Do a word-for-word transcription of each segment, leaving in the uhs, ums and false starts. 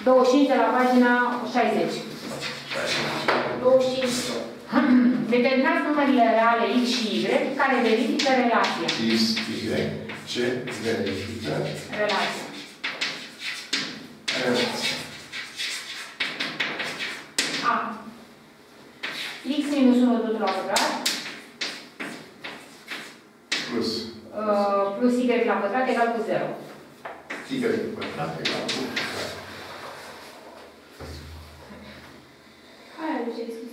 douăzeci și cinci de la pagina șaizeci. douăzeci și cinci. Determinați numările reale X și Y care verifică relația. X, Y, ce verifică? Relația. Relația. A. X minus unu totul la pătrat. Plus. Uh, plus Y la pătrat egal cu zero. Y pătrat egal cu zero. Hai, ce discuție.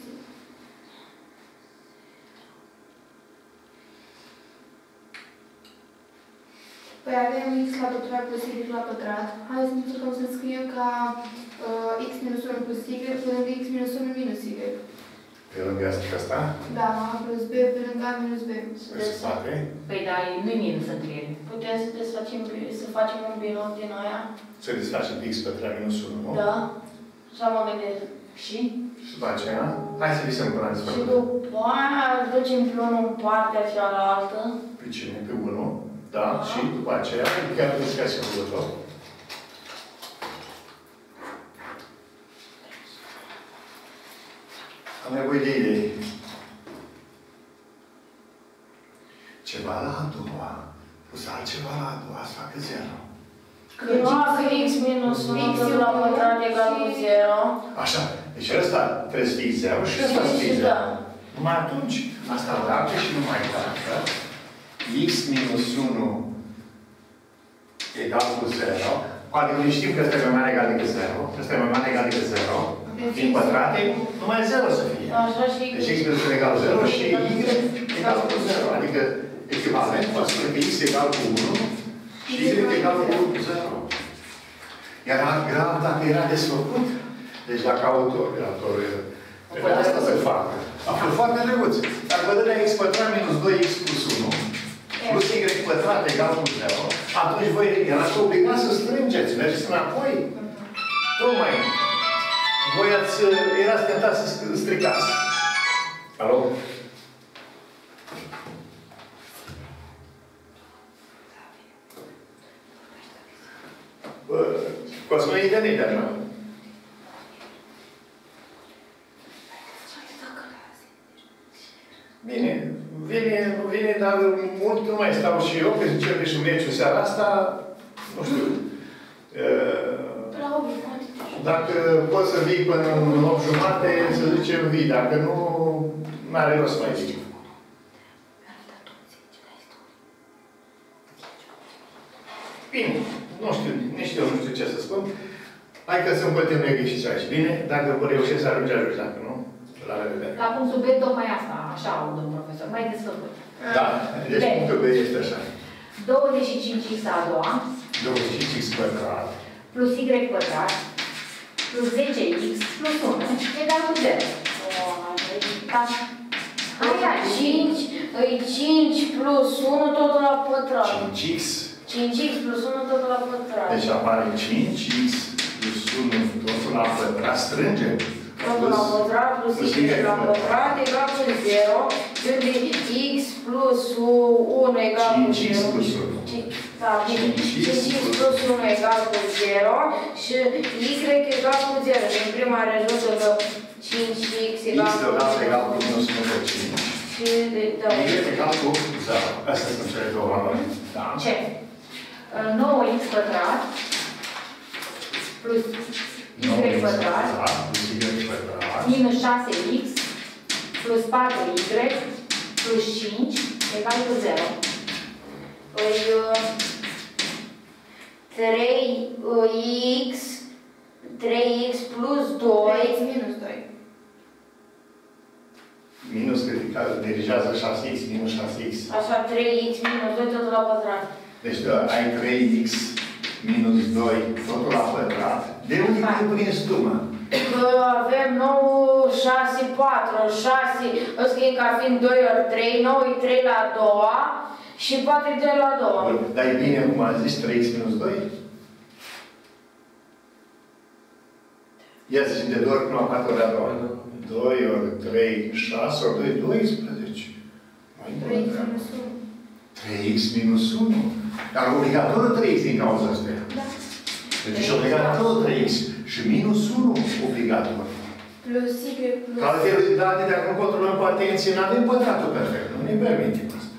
Păi avem x la pătrat plus y la pătrat. Hai să încercăm să scriem ca uh, x minus unu plus y pe lângă x minus unu minus y. Pe lângă asta? Da, a plus b pe lângă a minus b. Se poate? Păi da, nu-i minus între ele. Putem să desfacem, să facem un binom din aia? Să desfacem x pătrat minus unu, nu? Da. Așa mă gândesc. Și? Și după aceea, hai să visăm până la Și desfacem. după aia ducem pe unul în partea cealaltă. Pe cine? Pe unu. Da. Și după aceea, chiar desfacem următor. Am nevoie de idei. Ceva la a doua, plus altceva la a doua, să facă zero. Că x minus unu la pătrat egal cu zero. Așa. Deci ăsta trebuie să fie zero și ăsta să fie zero. Numai atunci, asta dacă și numai dacă, x minus unu egal cu zero, poate noi știm că ăsta e mai mare egal decât zero, ăsta e mai mare egal decât zero, din pătrate, numai zero să fie. Așa și deci x minus unu egal cu zero și y egal cu zero. Adică echivalent poate spune că x egal cu unu și y egal cu zero. Era grav dacă era desfăcut. Deci dacă autorul, autorul, trebuie asta să facă. A fost foarte drăguț. Dacă vă dă x pătrat minus doi x plus unu, plus y pătrat egal cu zero, atunci voi erați obligați să strângeți. Mergeți înapoi. Tocmai. Voi ați, erați tentați să stricați. Alo? Bă, Cosmin e venit, așa? Bine, vine, nu vine, dar mult nu mai stau și eu, că începe și meciul seara asta, nu știu. Dacă poți să vii până în opt jumate, să zicem vii, dacă nu, n-are rost mai zic. Bine, nu știu, nici eu nu știu ce să spun. Hai că să împătim negri și ceași. Bine, dacă vă reușesc să ajunge, ajungi, dacă nu, la revedere. La punctul B, tocmai asta, așa, domnul profesor, mai desfăcut. Da, deci punctul B este așa. douăzeci și cinci x a doua. douăzeci și cinci x pătrat. Plus y pătrat. Plus zece x plus unu egal cu zero. Aia, cinci, îi cinci plus unu totul la pătrat. cinci x. cinci x plus unu totul la pătrat. Deci apare cinci x plus unu totul la pătrat. Strânge. Totul la pătrat plus y la pătrat egal cu zero. Unde x plus unu egal cu zero. cinci x plus unu. Da, cinci x plus unu egal cu zero și y egal cu zero. Din prima rezultă că cinci x egal cu zero. X egal cu minus unu pe cinci. Și de Y egal cu zero. Astea sunt cele două valori. Da. Ce? nouă x pătrat plus y pătrat minus șase x plus patru y plus cinci egal cu zero. Păi trei x trei x plus doi x minus doi. Minus, că dirigează șase x minus șase x. Așa, trei x minus doi totul la pătrat. Deci ai trei x minus doi totul la pătrat. De unde vine sumă? Că avem nouă, șase, patru, șase, o scrie ca fiind doi ori trei, nouă e trei la a doua și patru e doi la a doua. Dar e bine, cum am zis, trei x minus doi? Ia să zicem de doi ori până la patru ori la a doua. doi ori trei, șase ori doi, doisprezece. trei x minus unu. trei x minus unu. Dar obligatoriu trei x din cauza asta. Da. Deci obligatoriu trei x. și minus unu obligatoriu. Plus Y plus... Că altfel, date, dacă nu controlăm cu atenție, nu avem pătratul perfect. Nu ne permitem asta.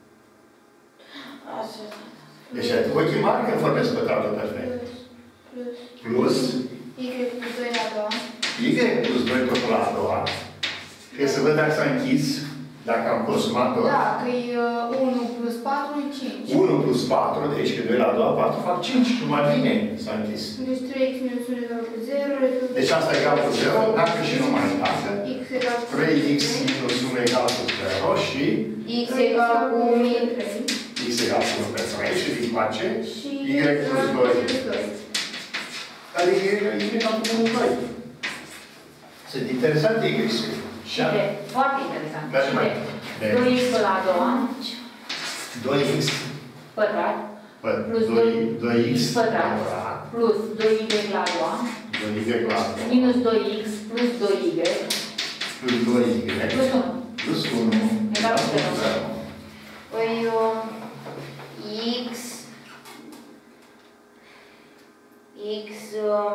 Așa. Deci, ochii mari când vorbesc pătratul perfect. Plus... Plus... Y plus doi la a doua. Y plus doi tot la a doua. Trebuie să văd dacă s-a închis, dacă am consumat tot. Da, că e unu plus patru e cinci. unu plus patru, deci că doi la a doua, patru fac cinci. Nu mai bine s-a închis. Deci trei x minus unu egal cu zero. Deci asta egal cu zero, dacă și nu mai dacă. X egal cu trei x minus unu egal cu zero și... X egal cu min trei. X egal cu unu pe trei și din face și Y plus doi. Adică Y egal cu unu doi. Sunt interesante Y. Bine, foarte interesant. Mergem mai Bine. doi x la a doua. doi x Pătrat. Plus doi x pătrat. Plus doi y la a doua. doi y la a doua. Minus doi x plus doi y. Plus doi y. Plus unu. Plus unu. Egal cu zero. Păi, uh, X... X... Uh,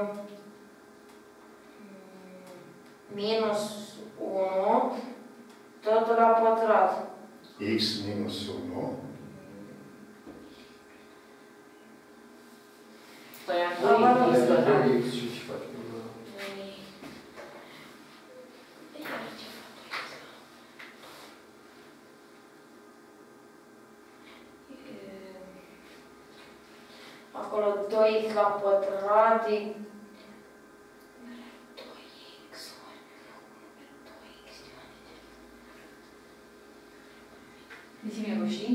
minus unu, tot la pătrat. X minus unu. Păi am doi x pătrat. Acolo doi x la pătrat e doi x ori doi x. Zi-mi rușii.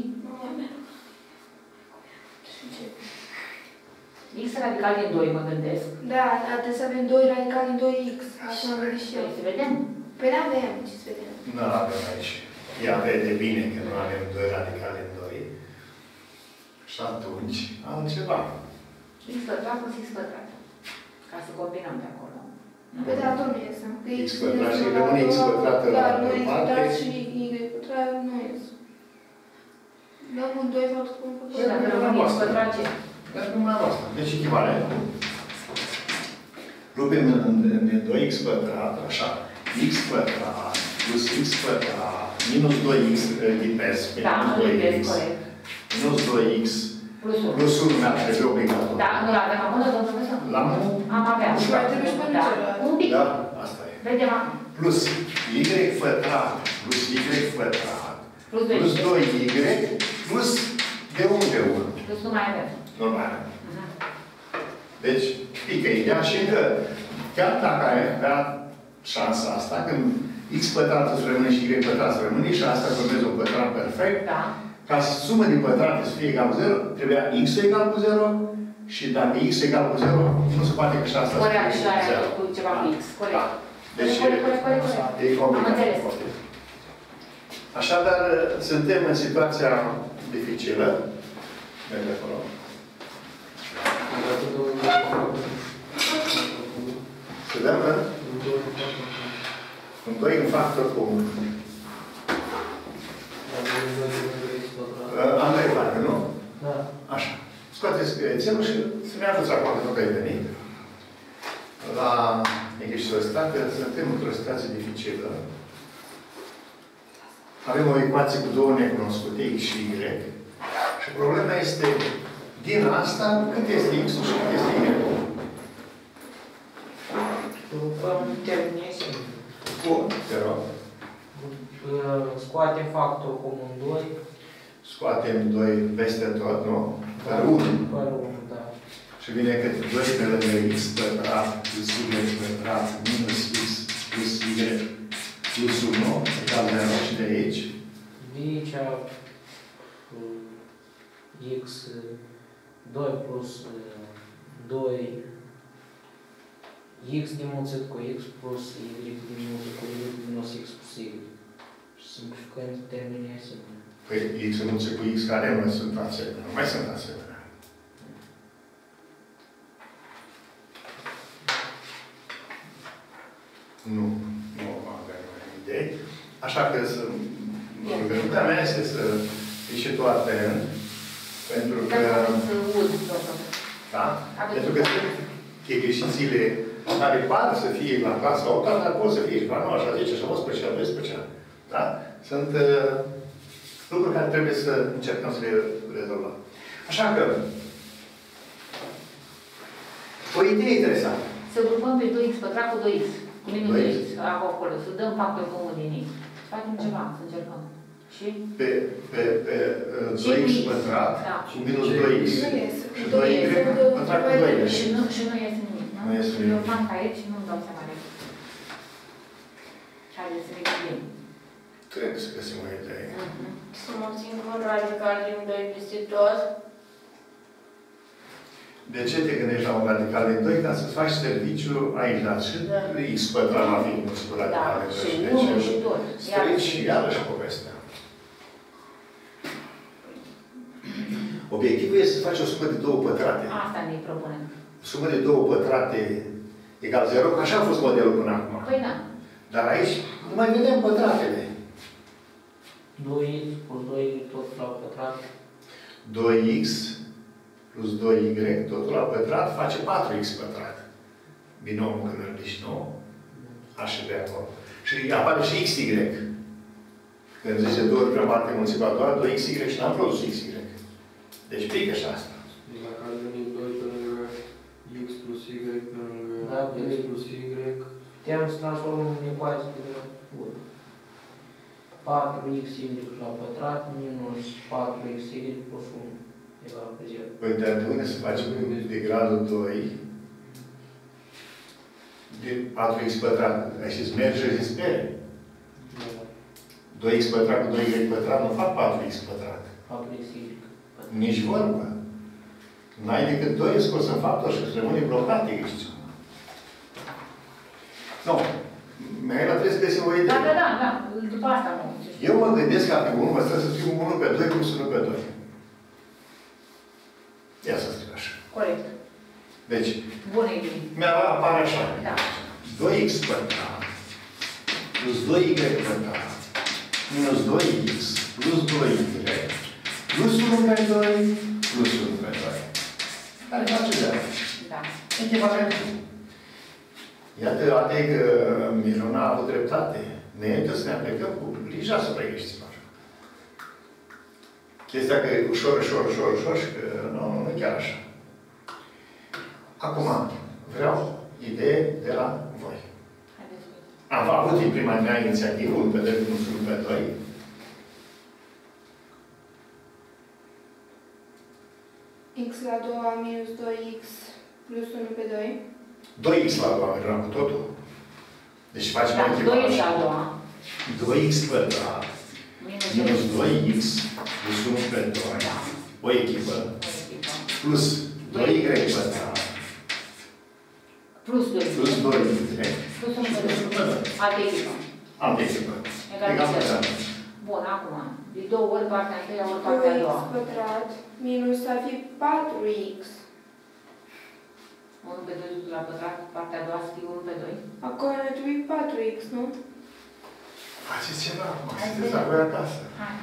X radical din doi, mă gândesc. Da, dar trebuie să avem doi radicali din doi x. Așa am gândit și eu. Să vedem. Păi nu avem, ce să vedem. Nu avem aici. Ea vede bine că nu avem doi radicali în doi. Și atunci, altceva. X pătrat plus x pătrat. Ca să combinăm de acolo. Păi da, tot nu iese. Că X pătrat și rămâne x pătrat la da, nu x parte. pătrat și y pătrat nu iese. Dăm un doi fapt cu un Și dacă rămâne x pătrat ce? Dar dumneavoastră. Deci echivalent. Rupem în doi x pătrat, așa. X pătrat plus x pătrat minus doi x lipesc pe Da, minus nu doi lipesc, x. corect. Minus doi x Plus unu. plus unu mi-ar trebui obligatoriu. Da, nu l-avem acolo, domnul profesor? L-am? Am avea. Și mai trebuie și pe Da, celălalt. un pic. Da, asta e. Vedem acum. Plus y pătrat plus y pătrat Plus doi. plus doi y plus de unde unu. Plus nu mai avem. Normal. Mhm. Deci, pică ideea și că chiar dacă ai avea șansa asta, când x pătrat îți rămâne și y pătrat îți rămâne și asta formezi un pătrat perfect, Da. ca sumă din pătrate să fie egal cu zero, trebuia x egal cu zero și dacă x egal cu zero, nu se poate că și asta Corect, să și fie aia zero. cu ceva cu x. Corect. Da. Deci, Corect, corect, corect, corect. e complicat. Am înțeles. Așadar, suntem în situația dificilă. Merg de acolo. Să dăm în? În doi în factor comun. Am trei parcă, nu? Da. Așa. Scoateți țelul și să ne ajutați acum că nu ai venit. La exercițiul ăsta, că suntem într-o situație dificilă. Avem o ecuație cu două necunoscute, x și y. Și problema este, din asta, cât este x-ul și cât este y-ul. Bun, te rog. Scoatem factor comun doi. Scoatem doi peste tot, nu? Fără unu. Fără unu, da. Și vine cât doi pe lângă x pătrat plus y pătrat minus x plus y plus unu egal zero și de aici. De aici x doi plus doi x dimulțit cu x plus y dimulțit cu y minus x plus y. Și simplificând termenii asemenea. Păi x înmulțit cu x care nu sunt asemenea. Nu mai sunt asemenea. Nu, nu avem idei. Așa că să, rugămintea mea este să fii și tu atent, pentru că... Să uz, domnul. Da? Pentru că sunt exercițiile care pare să fie la clasa opt, dar pot să fie și la nouă, așa zece, așa unsprezece, doisprezece. Da? Sunt uh, lucruri care trebuie să încercăm să le rezolvăm. Așa că, o idee interesantă. Să grupăm pe doi x pătrat cu doi x, cu minus doi doi x. x, acolo, să dăm factor comun din x. Facem ceva, să încercăm. Și? Pe, pe, pe uh, doi x pătrat Da. cu minus doi x. Nu iese. Și doi y pătrat cu doi y. Și nu, și nu iese nimic, nu? Nu iese nimic. Eu fac aici și nu-mi dau seama de haideți să ne gândim. Trebuie să găsim o idee. Să mă țin cu un radical din doi peste tot. De ce te gândești la un radical de doi? Ca să-ți faci serviciu aici, da? Și Da. x pătrat la fi minus cu Da, radical de și doi. unu și doi. Strici și iarăși povestea. Obiectivul este să faci o sumă de două pătrate. Asta ne propunem. Sumă de două pătrate egal zero, că așa a fost modelul până acum. Păi da. Dar aici nu mai vedem pătratele. doi x plus doi y tot la pătrat. doi x plus doi y totul la pătrat face patru x pătrat. Binomul când îl ridici nou. Așa de acolo. Și apare și xy. Când zice două ori prea mare mulțimea a doua, doi xy și n-am produs xy. Deci pică și asta. Dacă ar veni doi pe lângă x plus y pe lângă Da, x plus y, putem să transformăm în ecuație de urmă. patru x y la pătrat minus patru x y plus unu egal cu zero. Păi de unde să facem de gradul doi de patru x pătrat? Aici merge și spere. doi x pătrat cu doi y pătrat nu fac patru x pătrat. patru x y. Nici vorbă. N-ai decât doi scos în factor și îți rămâne blocat aici. Nu. Mihaela trebuie să găsim o idee. Da, da, da, da. După asta nu. Eu mă gândesc ca pe unu, mă stă să scriu unu pe doi plus unu pe doi. Ia să scriu așa. Corect. Deci, Bună idee. mi-a apare așa. Da. doi x pătrat plus doi y pătrat minus doi x plus doi y plus unu pe doi plus unu pe doi. Care face de aia? Da. Echivalent. Iată, poate că Miruna a avut dreptate. Merită să ne aplicăm cu grijă asupra eștilor. Chestia că e ușor, ușor, ușor, ușor și că nu, nu e chiar așa. Acum, vreau idee de la voi. Haideți. Am avut în prima mea inițiativă, unu pe doi plus unu pe doi. X la a doua minus doi x plus unu pe doi. doi x la a doua, eram cu totul. Deci facem Da, echivalent. doi și a doua. doi x pătrat minus doi x plus unu pe doi. Da. O echipă. O echipă. Plus doi y pătrat. Plus doi. Plus doi y. Plus unu pe doi. Altă echipă. Altă echipă. Egal Egal cu cu zero. zero. Bun, acum. De două ori partea întâia, ori partea a doi x doua. pătrat minus ar fi patru x. unu pe doi la pătrat, partea a doua scrie unu pe doi. Acolo ar trebui patru x, nu? Faceți ceva acum. Hai să Sunteți la vedem. voi acasă. Hai.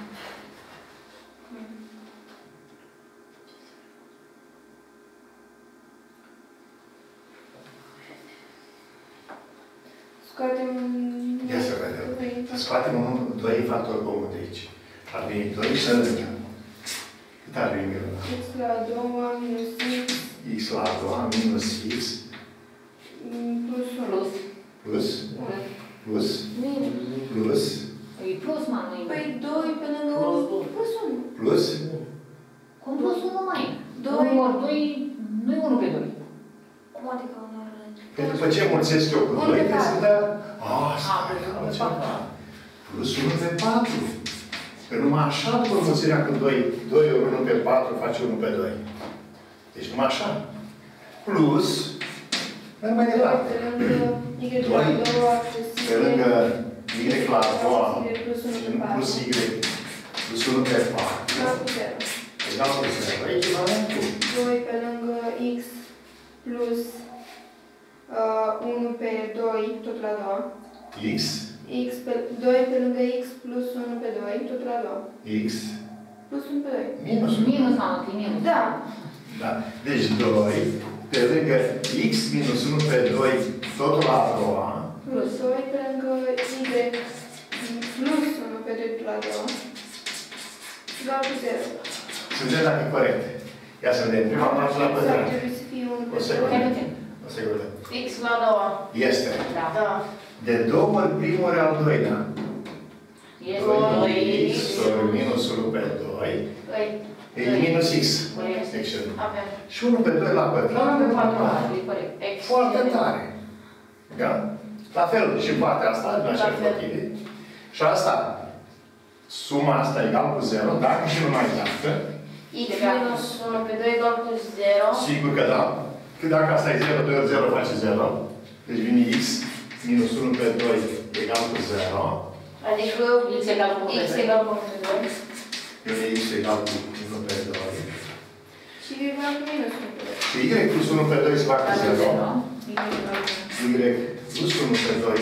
Scoatem... Ia să vedem. Scoatem unul, doi factori comuni de aici. Ar veni doi și lângă. Cât ar veni Miruna? X la a doua minus x X la a doua minus x plus unu. Plus. plus plus Minus. plus E plus, mă, nu e Păi minus. doi pe lângă Plus unu. Plus unu. plus Cum plus unu mai? Doi. unu ori doi, nu e unu pe doi. Cum adică unu ori doi? Păi după ce mulțesc eu cu unu doi, pe trebuie să patru. dea... Ah, A, stai, plus unu pe altceva. patru. Plus unu pe patru. Că numai așa după mulțirea cu doi, doi ori unu pe patru face unu pe doi. Deci numai așa. Plus, merg mai doi departe. pe lângă y la a doua plus Pe lângă y la a doua y plus unu pe patru. plus y plus unu pe patru. Egal cu zero. Egal cu zero. Echivalentul. doi pe lângă x plus uh, unu pe doi, tot la a doua. X, X pe, doi pe lângă x plus unu pe doi, tot la a doua. X, Plus unu pe doi. minus unu. Minus, mamă, că e minus. Da. Da. Deci doi pe lângă x minus unu pe doi, totul la a doua. Plus doi pe lângă y plus unu pe doi la a doua. Egal cu zero. Suntem dacă e corect. Ia să vedem. Prima parte la pătrat. Trebuie să fie unu O pe secundă. doi. O secundă. X la a doua. Este. Da. Da. De două ori primul ori al doilea. Este doi x ori minus unu pe doi. doi. E minus x. Corect. Excelent. Avem. Și unu pe doi la pătrat. unu pe patru, e corect. Foarte tare. Da? La fel și partea asta, din așa motive. Și asta, suma asta egal cu zero, dacă și nu mai dacă. X minus unu pe doi egal cu zero. Sigur că da. Că dacă asta e zero, doi ori zero face zero. Deci vine x minus unu pe doi egal cu zero. Adică X egal cu X egal cu unu pe doi. Vine x egal cu unu pe doi. Și y egal cu minus unu pe doi. Și y plus unu pe doi se facă zero. Y egal cu Y plus unu pe doi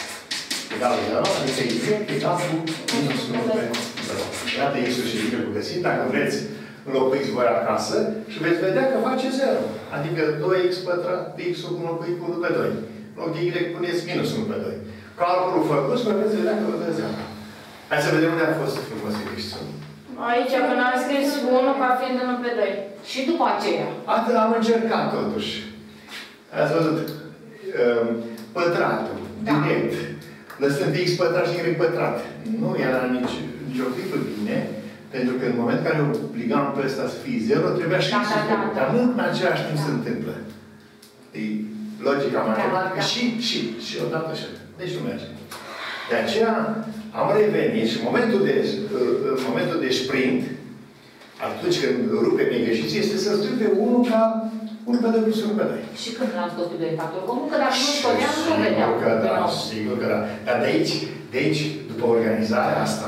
egal cu zero. Adică y egal cu minus unu pe zero. Iată x-ul și y-ul găsit. Dacă vreți, înlocuiți voi acasă și veți vedea că face zero. Adică doi x pătrat, x-ul înlocuit cu unu pe doi. În loc de y puneți minus unu pe doi. Calculul făcut și veți vedea că vă dă zero. Hai să vedem unde a fost frumos exercițiul. Aici, când am scris unu ca fiind unu pe doi. Și după aceea. Atât am încercat totuși. Ați văzut? Um, Pătratul, Da. direct. Lăsând x pătrat și y pătrat. Nu era nici, nici o clipă bine, pentru că în momentul în care obligam pe ăsta să fie zero, trebuia și Da, x da, da, da. Dar nu în același timp Da. se întâmplă. E logica matematică da. și, și, și odată așa. Deci nu merge. De aceea am revenit și în momentul de, în momentul de sprint, atunci când rupe negăjiții, este să scriu unu ca unu pe doi plus unu pe doi. Și când l-am scos pe doi factori comun, că dacă nu scoteam, nu vedeam. Sigur că da, sigur că da. Dar de aici, de aici, după organizarea asta,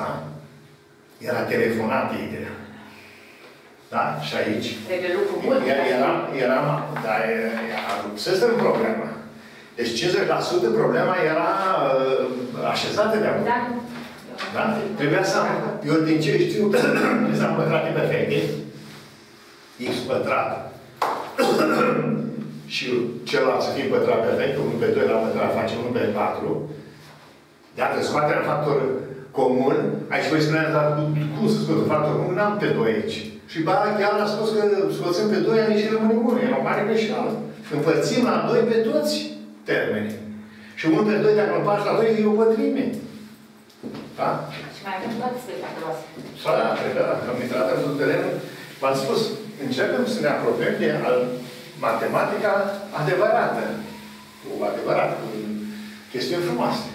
era telefonată ideea. Da? Și aici, Trebuie lucru mult. era, era, era, da, era rupsesă în problema. Deci cincizeci la sută problema era uh, așezată de acolo. Da? Da? Trebuia să am, eu din ce știu, să am pătrate perfecte, x pătrat, și celălalt să fie pătrat perfect, unu pe doi la pătrat face unu pe patru. Iată, scoaterea factor comun, aici voi spunea, dar cum să scot un factor comun? N-am pe doi aici. Și ba, chiar a spus că scoțând pe doi, aici rămâne unu. E o mare greșeală. Împărțim la doi pe toți termenii. Și unu pe doi, dacă îl împarți la doi, e o pătrime. Da? Și mai avem toate spectacolul ăsta. Da, cred că da. Am intrat într-un teren, v-am spus, începem să ne apropiem de matematica adevărată. Cu adevărat, cu chestiuni frumoase.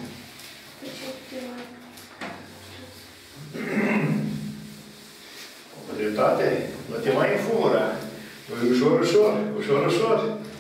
Cu dreptate, nu te mai înfură. Ușor, ușor, ușor, ușor.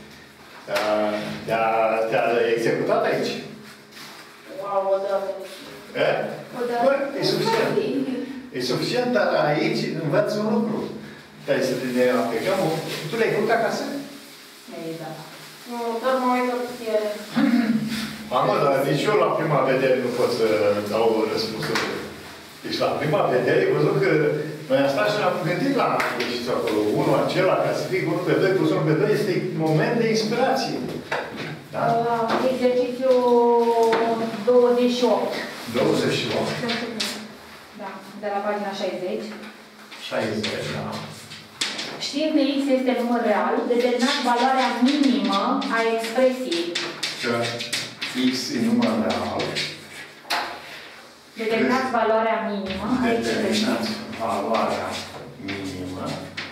Te-a te-a executat aici. Wow, o dată. E? Bă, e suficient. E suficient, dar aici învăț un lucru. Trebuie să ne aplicăm. Tu le-ai făcut acasă? Ei, da. Nu, doar mă uit la cutiere. Mamă, dar nici eu la prima vedere nu pot să dau răspunsul. Deci la prima vedere, ai văzut că noi am stat și ne-am gândit la exercițiul acolo. Unul acela, ca să fie unu pe doi plus unu pe doi, este moment de inspirație. Da? Uh, exercițiul douăzeci și opt. douăzeci și opt. Da, de la pagina șaizeci. șaizeci, da. Știind că x este număr real, determinați valoarea minimă a expresiei. Că x e număr real. Determinați valoarea minimă a expresiei. Determinați valoarea minimă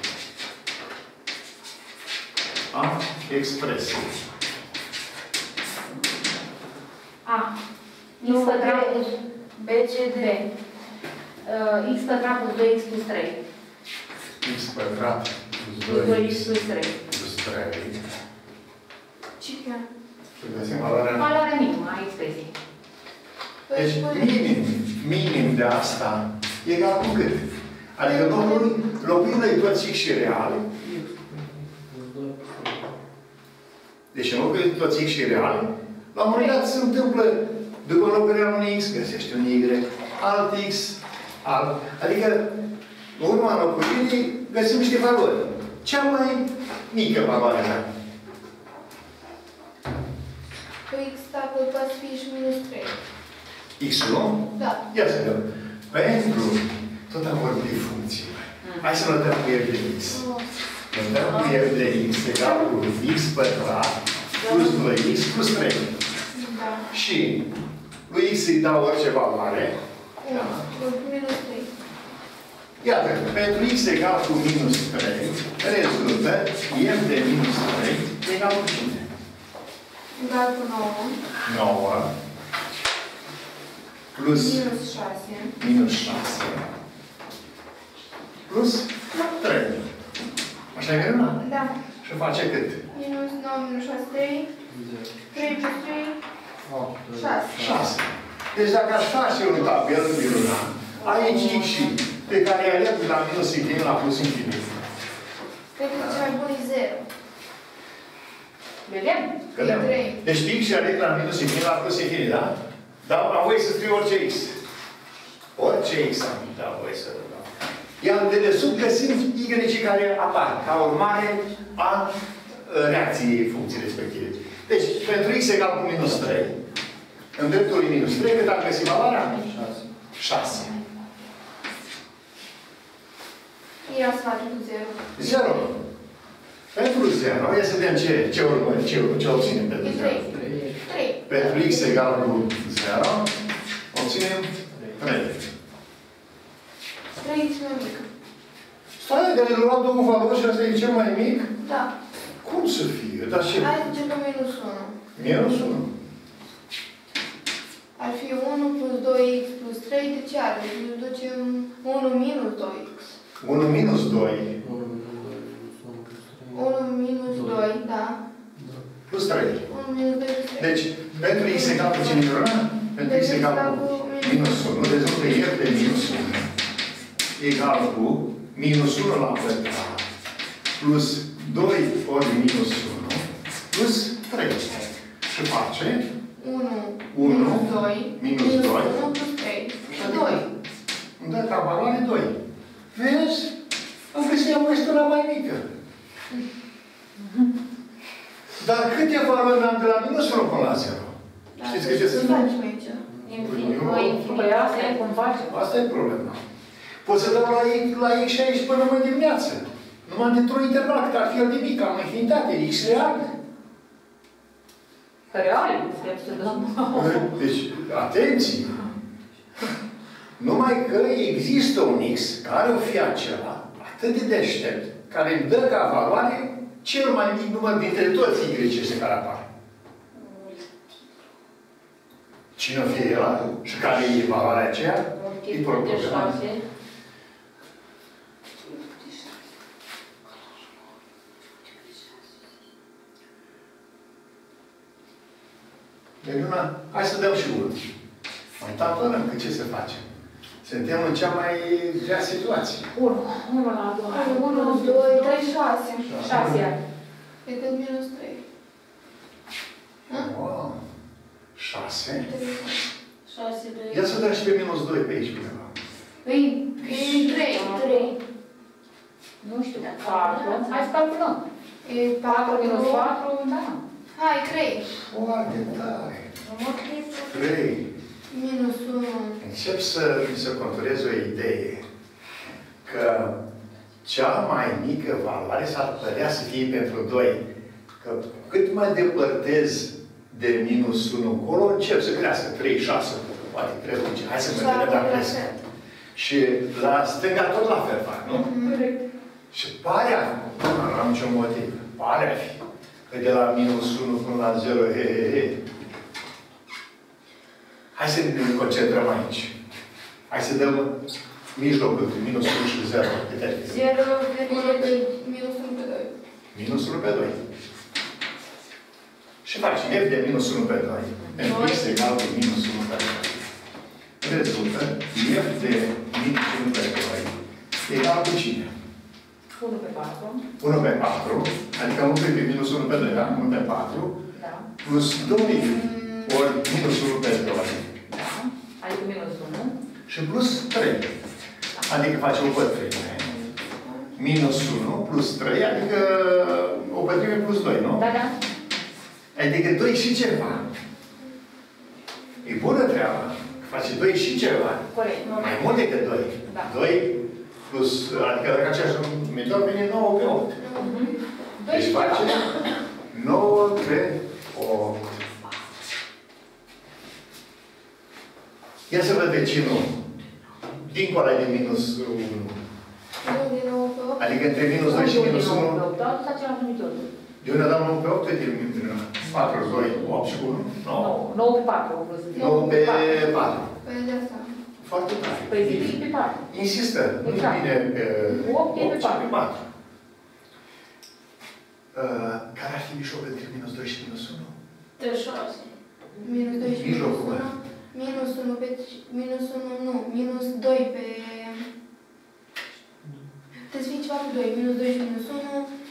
a expresiei. A. X Nu, pătrat B. plus B, C, D. uh, x pătrat plus doi x plus trei. X pătrat Plus plus doi doi x x plus trei. plus trei. Ce chiar? Și găsim valoarea minimă. Valoarea minimă a expresiei. Deci minim, minim de asta e egal cu cât? Adică locuim noi toți x și reale. Deci în locul de toți x și reale, la un moment dat se întâmplă, după înlocuirea unui x, găsește un y, alt x, alt. Adică, în urma înlocuirii, găsim niște valori. Cea mai mică valoare mea. Păi x dacă poate fi și minus trei. X-ul, nu? Da. Ia să vedem. Pentru, tot am vorbit de funcții. Hai să notăm cu f de x. Notăm cu f de x egal cu x pătrat plus doi x plus trei. Da. Și lui x îi dau orice valoare. unu. Minus trei. Iată, pentru x egal cu minus trei, rezultă f de minus trei egal cu cine? Egal cu nouă. nouă plus Minus șase. minus șase plus trei. Așa e greu? Da. Și face cât? Minus nouă minus șase, trei. trei plus trei. șase. șase. Deci dacă aș face un tabel minunat, aici x și pe care i-a de la minus infinit la plus infinit. Cred că cel mai bun e zero. Vedem? Vedem. trei. Deci x și aleg la minus infinit la plus infinit, da? Dar am voie să scriu orice x. Orice x am dat voie să dau. Iar de desubt găsim y care apar ca urmare a reacției funcției respective. Deci, pentru x egal cu minus trei, în dreptul lui minus trei, cât am găsit valoarea? șase. Ia să facem cu zero. zero. Pentru zero, ia să vedem ce, ce urmă, ce, ce obținem pentru E zero. trei. trei. Pentru x egal cu zero, obținem trei. trei x mai mic. Stai, de le luăm două valori și asta e cel mai mic? Da. Cum să fie? Dar ce? Hai să încercăm minus unu. Minus unu. Ar fi unu plus doi x plus trei, de ce are? Deci ducem unu minus doi x. unu minus doi unu minus doi, da. plus trei. unu minus doi plus trei. Deci, pentru x egal cu cine era? Pentru x egal cu minus unu. Rezultă f de minus unu egal cu minus unu la pătrat plus doi ori minus unu plus trei. Și face unu unu minus doi minus doi unu plus trei. Și doi. îmi dă ca valoare doi. Vezi? Am găsit o măsură mai mică. Dar câte valori am de la minus unu până la zero? Știți că ce se întâmplă? facem aici? Păi asta e cum facem. Asta e problema. Pot să dau la x, la x și aici până mâine dimineață. Numai dintr-un interval, cât ar fi el de mic, am infinitate, x real. Real, trebuie să dăm. Deci, atenție! Numai că există un x care o fi acela, atât de deștept, care îmi dă ca valoare cel mai mic număr dintre toți y ăștia care apar. Cine o fie el și care e valoarea aceea, e problema. Melina, hai să dăm și unul. Mai tampărăm, că ce să facem? Suntem în cea mai grea situație. unu. unu la doi. unu, doi, trei, șase. șase. E cât minus trei. Wow. șase. șase, doi. Ia să dăm și pe minus doi pe aici, undeva. Păi, E trei. trei. nu știu, patru. Hai să calculăm. E patru patru minus patru, da. Hai, trei. Foarte tare. trei. Minus unu. Încep să mi se conturez o idee că cea mai mică valoare s-ar părea să fie pentru doi. Că cât mă depărtez de minus unu încolo, încep să crească trei, șase, poate trei, hai să mă vedem dacă cresc. Și la stânga tot la fel fac, nu? Corect. Și pare a fi, nu am niciun motiv, pare a fi, că de la minus unu până la zero, he, he, he. Hai să ne concentrăm aici. Hai să dăm mijlocul, minus unu și zero. zero, minus unu pe doi. Minus unu pe doi. Și faci f de minus unu pe doi. F x egal cu minus unu pe doi. Rezultă f de minus unu pe doi egal cu cine? unu pe patru. unu pe patru. Adică unu pe minus unu pe doi, da? unu pe patru. Da. Plus doi ori minus unu pe doi. Da. Adică minus unu. Și plus trei. Adică face o pătrime. Minus unu plus trei, adică o pătrime plus doi, nu? Da, da. Adică doi și ceva. E bună treaba. Face doi și ceva. Corect. Mai mult decât doi. Da. doi plus, adică dacă aceeași metodă vine nouă pe opt. Deci face nouă pe opt. Ia să văd vecinul. Dincolo de minus unu. nouă din nouă pe opt. Adică între minus doi și minus unu. Da, tot același numitor. De unde dau nouă pe opt? De patru, doi, opt și unu. nouă. nouă pe patru. nouă pe patru. Păi de asta. Foarte tare. Păi zic pe patru. Insistă. Nu Exact. bine pe opt e pe patru. patru. Uh, care ar fi mijlocul între minus doi și minus unu? De șase. Minus doi și minus Mijlocul, unu. Minus unu pe... Minus unu, nu. Minus doi pe... Trebuie să fie ceva pe doi. Minus doi și minus unu.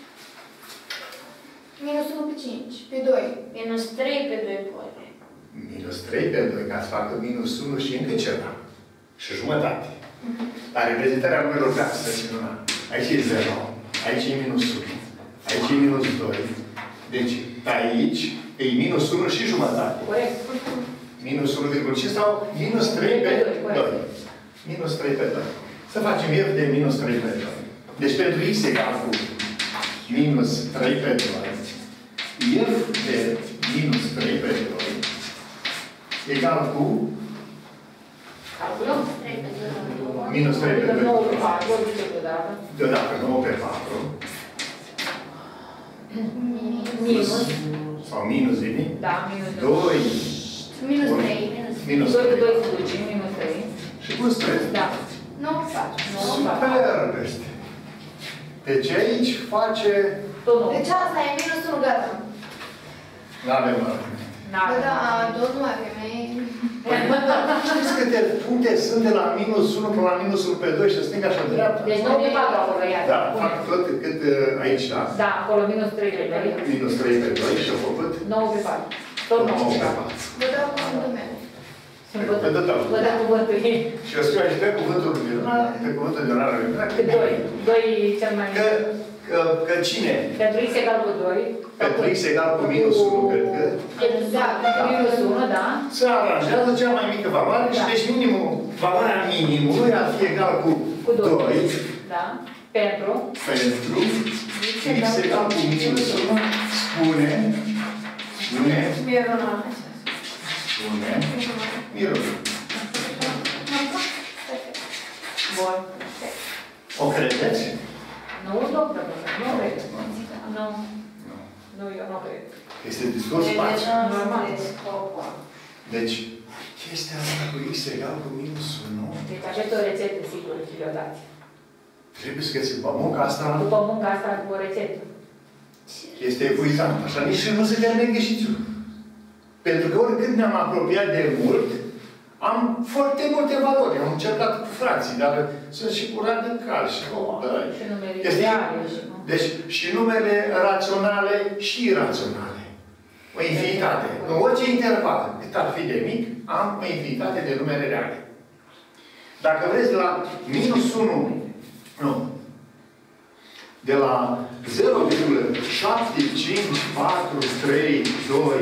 Minus unu pe cinci. Pe doi. Minus trei pe doi poate. Minus trei pe doi, ca să facă minus unu și încă ceva. Și jumătate. La reprezentarea numelor de asta, nu. Aici e zero. Aici e minus unu. Aici e minus doi. Deci, aici e minus unu și jumătate. Corect. Minus unu virgulă cinci sau minus trei pe doi. Minus trei pe doi. Să facem f de minus trei pe doi. Deci pentru x egal cu minus trei pe doi. F de minus trei pe doi egal cu Calculăm. minus trei pe doi. nouă pe patru, zice deodată. Deodată nouă pe patru. Minus. Sau minus vine. Da, minus doi. Minus Unu. trei. Minus doi cu trei. doi se duce, minus trei. Și plus trei. Da. nouă pe patru. Superb este. Deci aici face... Tot nou. Deci asta e minus unu, gata. N-avem argumente. Bă, da, tot nu avem. Știți câte puncte sunt de la minus unu până la minus unu pe doi și stânga și dreapta? Deci nouă pe patru acolo, iată. Da, fac tot cât uh, aici, da? Da, acolo minus trei pe doi. Minus trei pe doi și au făcut nouă pe patru. Tot nouă nouă pe pe patru. patru. Vă dau cuvântul meu. Pe tot tău. Vă dau cuvântul ei. Și eu scriu aici pe cuvântul luminar, pe cuvântul luminar, Pe doi. doi cel mai Că, mic. că, că cine? Pentru x egal cu doi. Pentru x egal cu minus unu, cred că. Da, minus unu, da. Se aranjează cea mai mică valoare și deci minimul, valoarea minimului ar fi egal cu Cu doi. doi Da. Pentru. pentru x egal cu minus unu. Spune, spune, Miruna. spune, Miruna. Bun. O credeți? Nu, doctor, nu cred. Nu. Nu. Nu, eu nu cred. Este discurs spațiu. Normal. Deci, chestia asta cu x egal cu minus unu, Deci această o rețetă, sigur, și le-o dați. trebuie să găsim pe munca asta, După munca asta, cu o rețetă. este epuizant. Așa nici nu se termină ghișițiul. Pentru că oricând ne-am apropiat de mult, am foarte multe valori. Am încercat cu fracții, dar sunt și cu radicali și cu... Și numele Este- ideale și... Deci, și numele raționale și iraționale. O infinitate. În orice interval, cât ar fi de mic, am o infinitate de numere reale. Dacă vreți, de la minus unu, nu, de la zero virgulă șapte cinci patru trei doi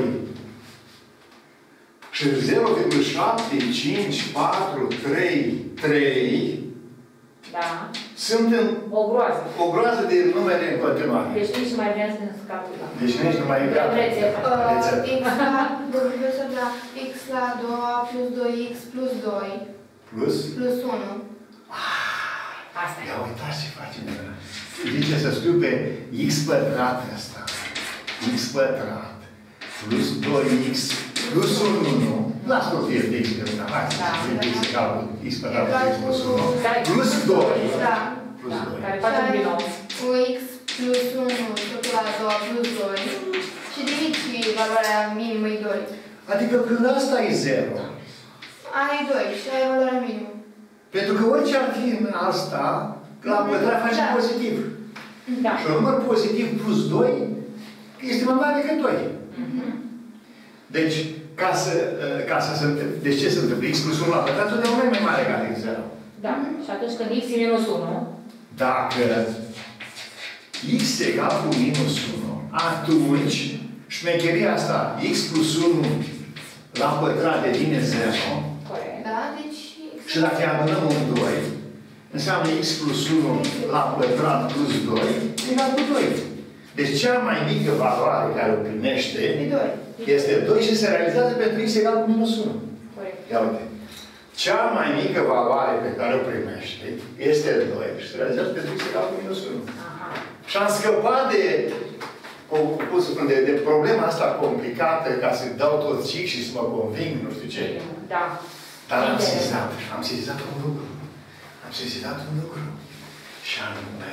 și zero virgulă șapte cinci patru trei trei Da. sunt în O groază. o groază de numere în continuare. Deci nici mai vrea să ne scapă la. Deci nici nu mai e gata. Rețetă. Rețetă. X la, profesor, la x la a doua plus doi x plus doi Plus? plus unu. Asta e. Ia uitați ce facem. Zice să scriu pe x pătrat ăsta. X pătrat plus doi x plus unu, nu? Las tot fie de x de una. Hai să scriu x egal cu x pătrat Egal plus cu- unu. Plus doi. Da. Plus Da, doi. care face un binom. Cu x plus unu totul la a doua plus doi. Și de aici valoarea minimă e doi. Adică când asta e zero. Ai doi și ai valoarea minimă. Pentru că orice ar fi în asta, la pătrat face Da. pozitiv. Da. Și un număr pozitiv plus doi este mai mare decât doi. Deci, ca să, ca să se întâmple, deci ce se întâmplă? X plus unu la pătrat totdeauna e mai mare decât zero. Da. Și atunci când x e minus unu, Dacă x egal cu minus unu, atunci șmecheria asta, x plus unu la pătrat devine zero. Corect. Da, deci... Și dacă adunăm un doi, înseamnă x plus unu la pătrat plus doi egal cu doi. Deci cea mai mică valoare care o primește De doi. este doi și se realizează pentru x egal cu minus unu. Corect. Ia uite. Cea mai mică valoare pe care o primește este doi și se realizează pentru x egal cu minus unu. Aha. Și am scăpat de, cum să spun, de, de problema asta complicată ca să dau tot cic și să mă conving, nu știu ce. Da. Dar am sesizat, am sesizat un lucru. Am sesizat un lucru. Și anume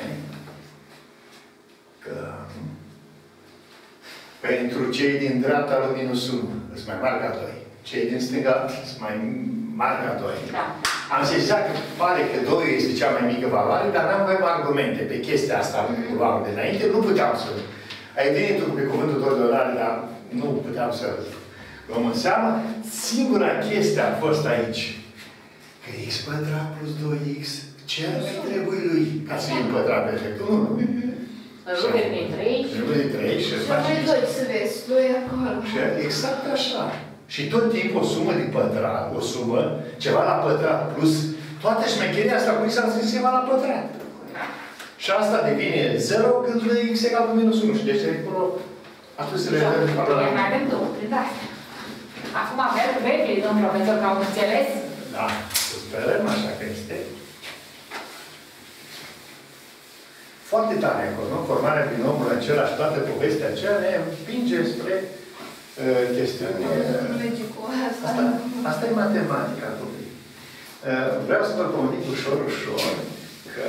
că pentru cei din dreapta lui minus unu sunt mai mari ca doi. Cei din stânga sunt mai mari ca doi. Da. Am sesizat că pare că doi este cea mai mică valoare, dar nu avem argumente pe chestia asta cu luam de înainte. Nu puteam să... Ai venit tu pe cuvântul doi dolari, dar nu puteam să luăm în seamă. Singura chestie a fost aici. Că x pătrat plus doi x, ce ar mai trebuie lui ca să fie pătrat perfect? unu. Rupe de trei. Rupe de trei și Și mai doi să vezi, doi acolo. Și exact așa. Și tot timpul o sumă de pătrat, o sumă, ceva la pătrat, plus toată șmecheria asta cu x am scris ceva la pătrat. Și asta devine zero când x egal cu minus unu. Și deci acolo atunci se le dă de valoare. Mai avem două, prin astea. Acum avem vechi, domnul profesor, că au înțeles. Da, să sperăm așa că este. Foarte tare acolo, nu? Formarea prin omul acela și toată povestea aceea ne împinge spre uh, chestiuni... Uh, asta, asta e matematica, copii. Uh, vreau să vă comunic ușor, ușor, că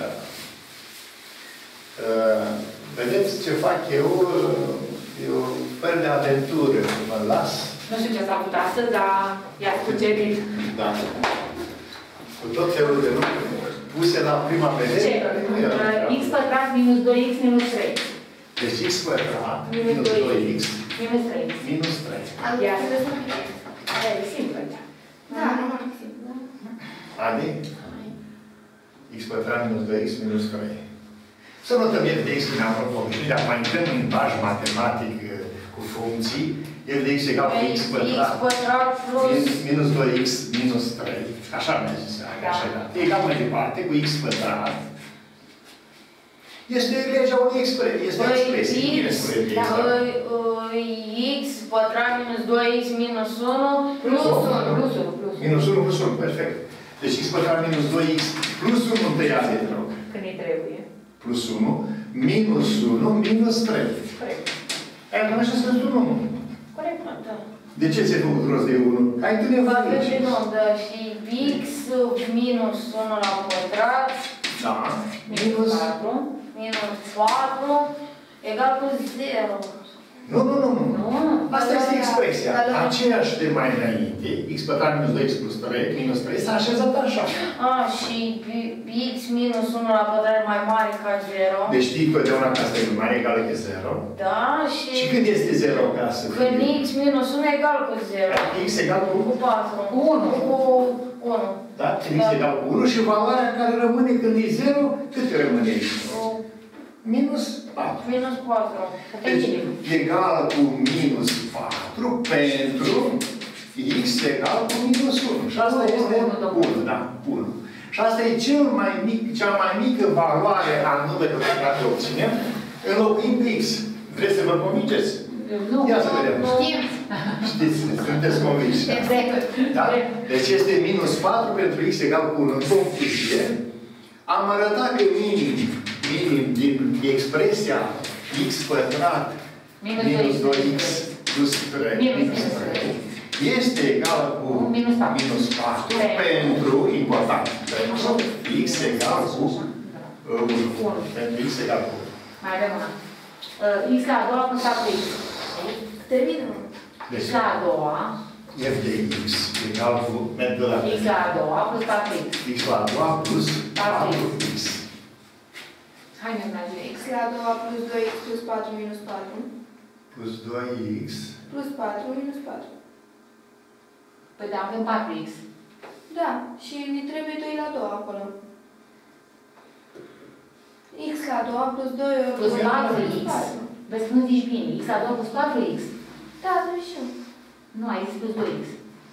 uh, vedeți ce fac eu, uh, e o fel de aventură, mă las. Nu știu ce s-a făcut astăzi, dar i-a cucerit. Da. Cu tot felul de lucruri puse la prima vedere. Ce? X pătrat minus doi x minus trei. Deci x pătrat minus doi x minus trei. minus trei. Iar e simplă. Da, nu mai simplu. Adi? X pătrat minus doi x minus trei. Să notăm f de x când am propus. Dacă mai intrăm în limbaj matematic cu funcții, f de x egal cu x pătrat minus doi x minus trei. Așa mi-a zis. Așa, da. Egal mai departe cu x pătrat. Este legea unei expresie. Este o expresie. X pătrat minus doi x minus unu plus unu. Plus unu. Minus unu plus unu. Perfect. Deci x pătrat minus doi x plus unu întâia de rog. Când îi trebuie. Plus unu. Minus unu minus trei. Corect. Ai adunat și spus unu. Corect, da. De ce ți-ai făcut rost de unu? Ai tu nevoie Avem aici. din nou, da, și x minus unu la pătrat Da. Minus patru. minus patru egal cu zero. Nu, nu, nu, nu. Nu. Asta este expresia. Dar la- Aceeași de mai înainte, x pătrat minus doi x plus trei, minus trei, s-a așezat așa. A, și x minus unu la pătrat mai mare ca zero. Deci știi totdeauna că asta e mai egală că zero. Da, și... Și când este zero ca să Când fie? x minus unu egal cu zero. X egal cu Cu patru. Cu unu. Cu unu. Da? Când x egal cu unu și valoarea care rămâne când e zero, cât rămâne aici? Minus patru. Minus patru. Deci, egal cu minus patru pentru x egal cu minus unu. Și asta unu, este unu, unu, da, unu. Și asta e cel mai mic, cea mai mică valoare a numerelor pe care o obținem, înlocuind x. Vreți să vă convingeți? Nu. Ia să vedem. Știm. Știți, sunteți convinși. Exact. Da? Deci este minus patru pentru x egal cu unu. În concluzie, am arătat că minim, minim din expresia x pătrat minus doi x plus trei minus trei este egal cu Minus patru. minus patru pentru, important, pentru x egal cu unu. Pentru x egal cu unu. Mai avem una. Uh, X la a doua plus patru x. Terminăm. Deci, X la a doua. f de x egal cu, merg de la X la a doua plus patru x. x la a doua plus patru x. Hai, mi-am mai X la a doua plus doi x plus patru minus patru. Plus doi x. Plus patru minus patru. Păi da, avem patru x. Da, și ne trebuie doi la a doua acolo. X la a doua plus doi ori Plus doi patru minus x. patru. Vezi că nu zici bine. X la a doua plus patru x. Da, da, și eu. Nu, ai zis plus doi x.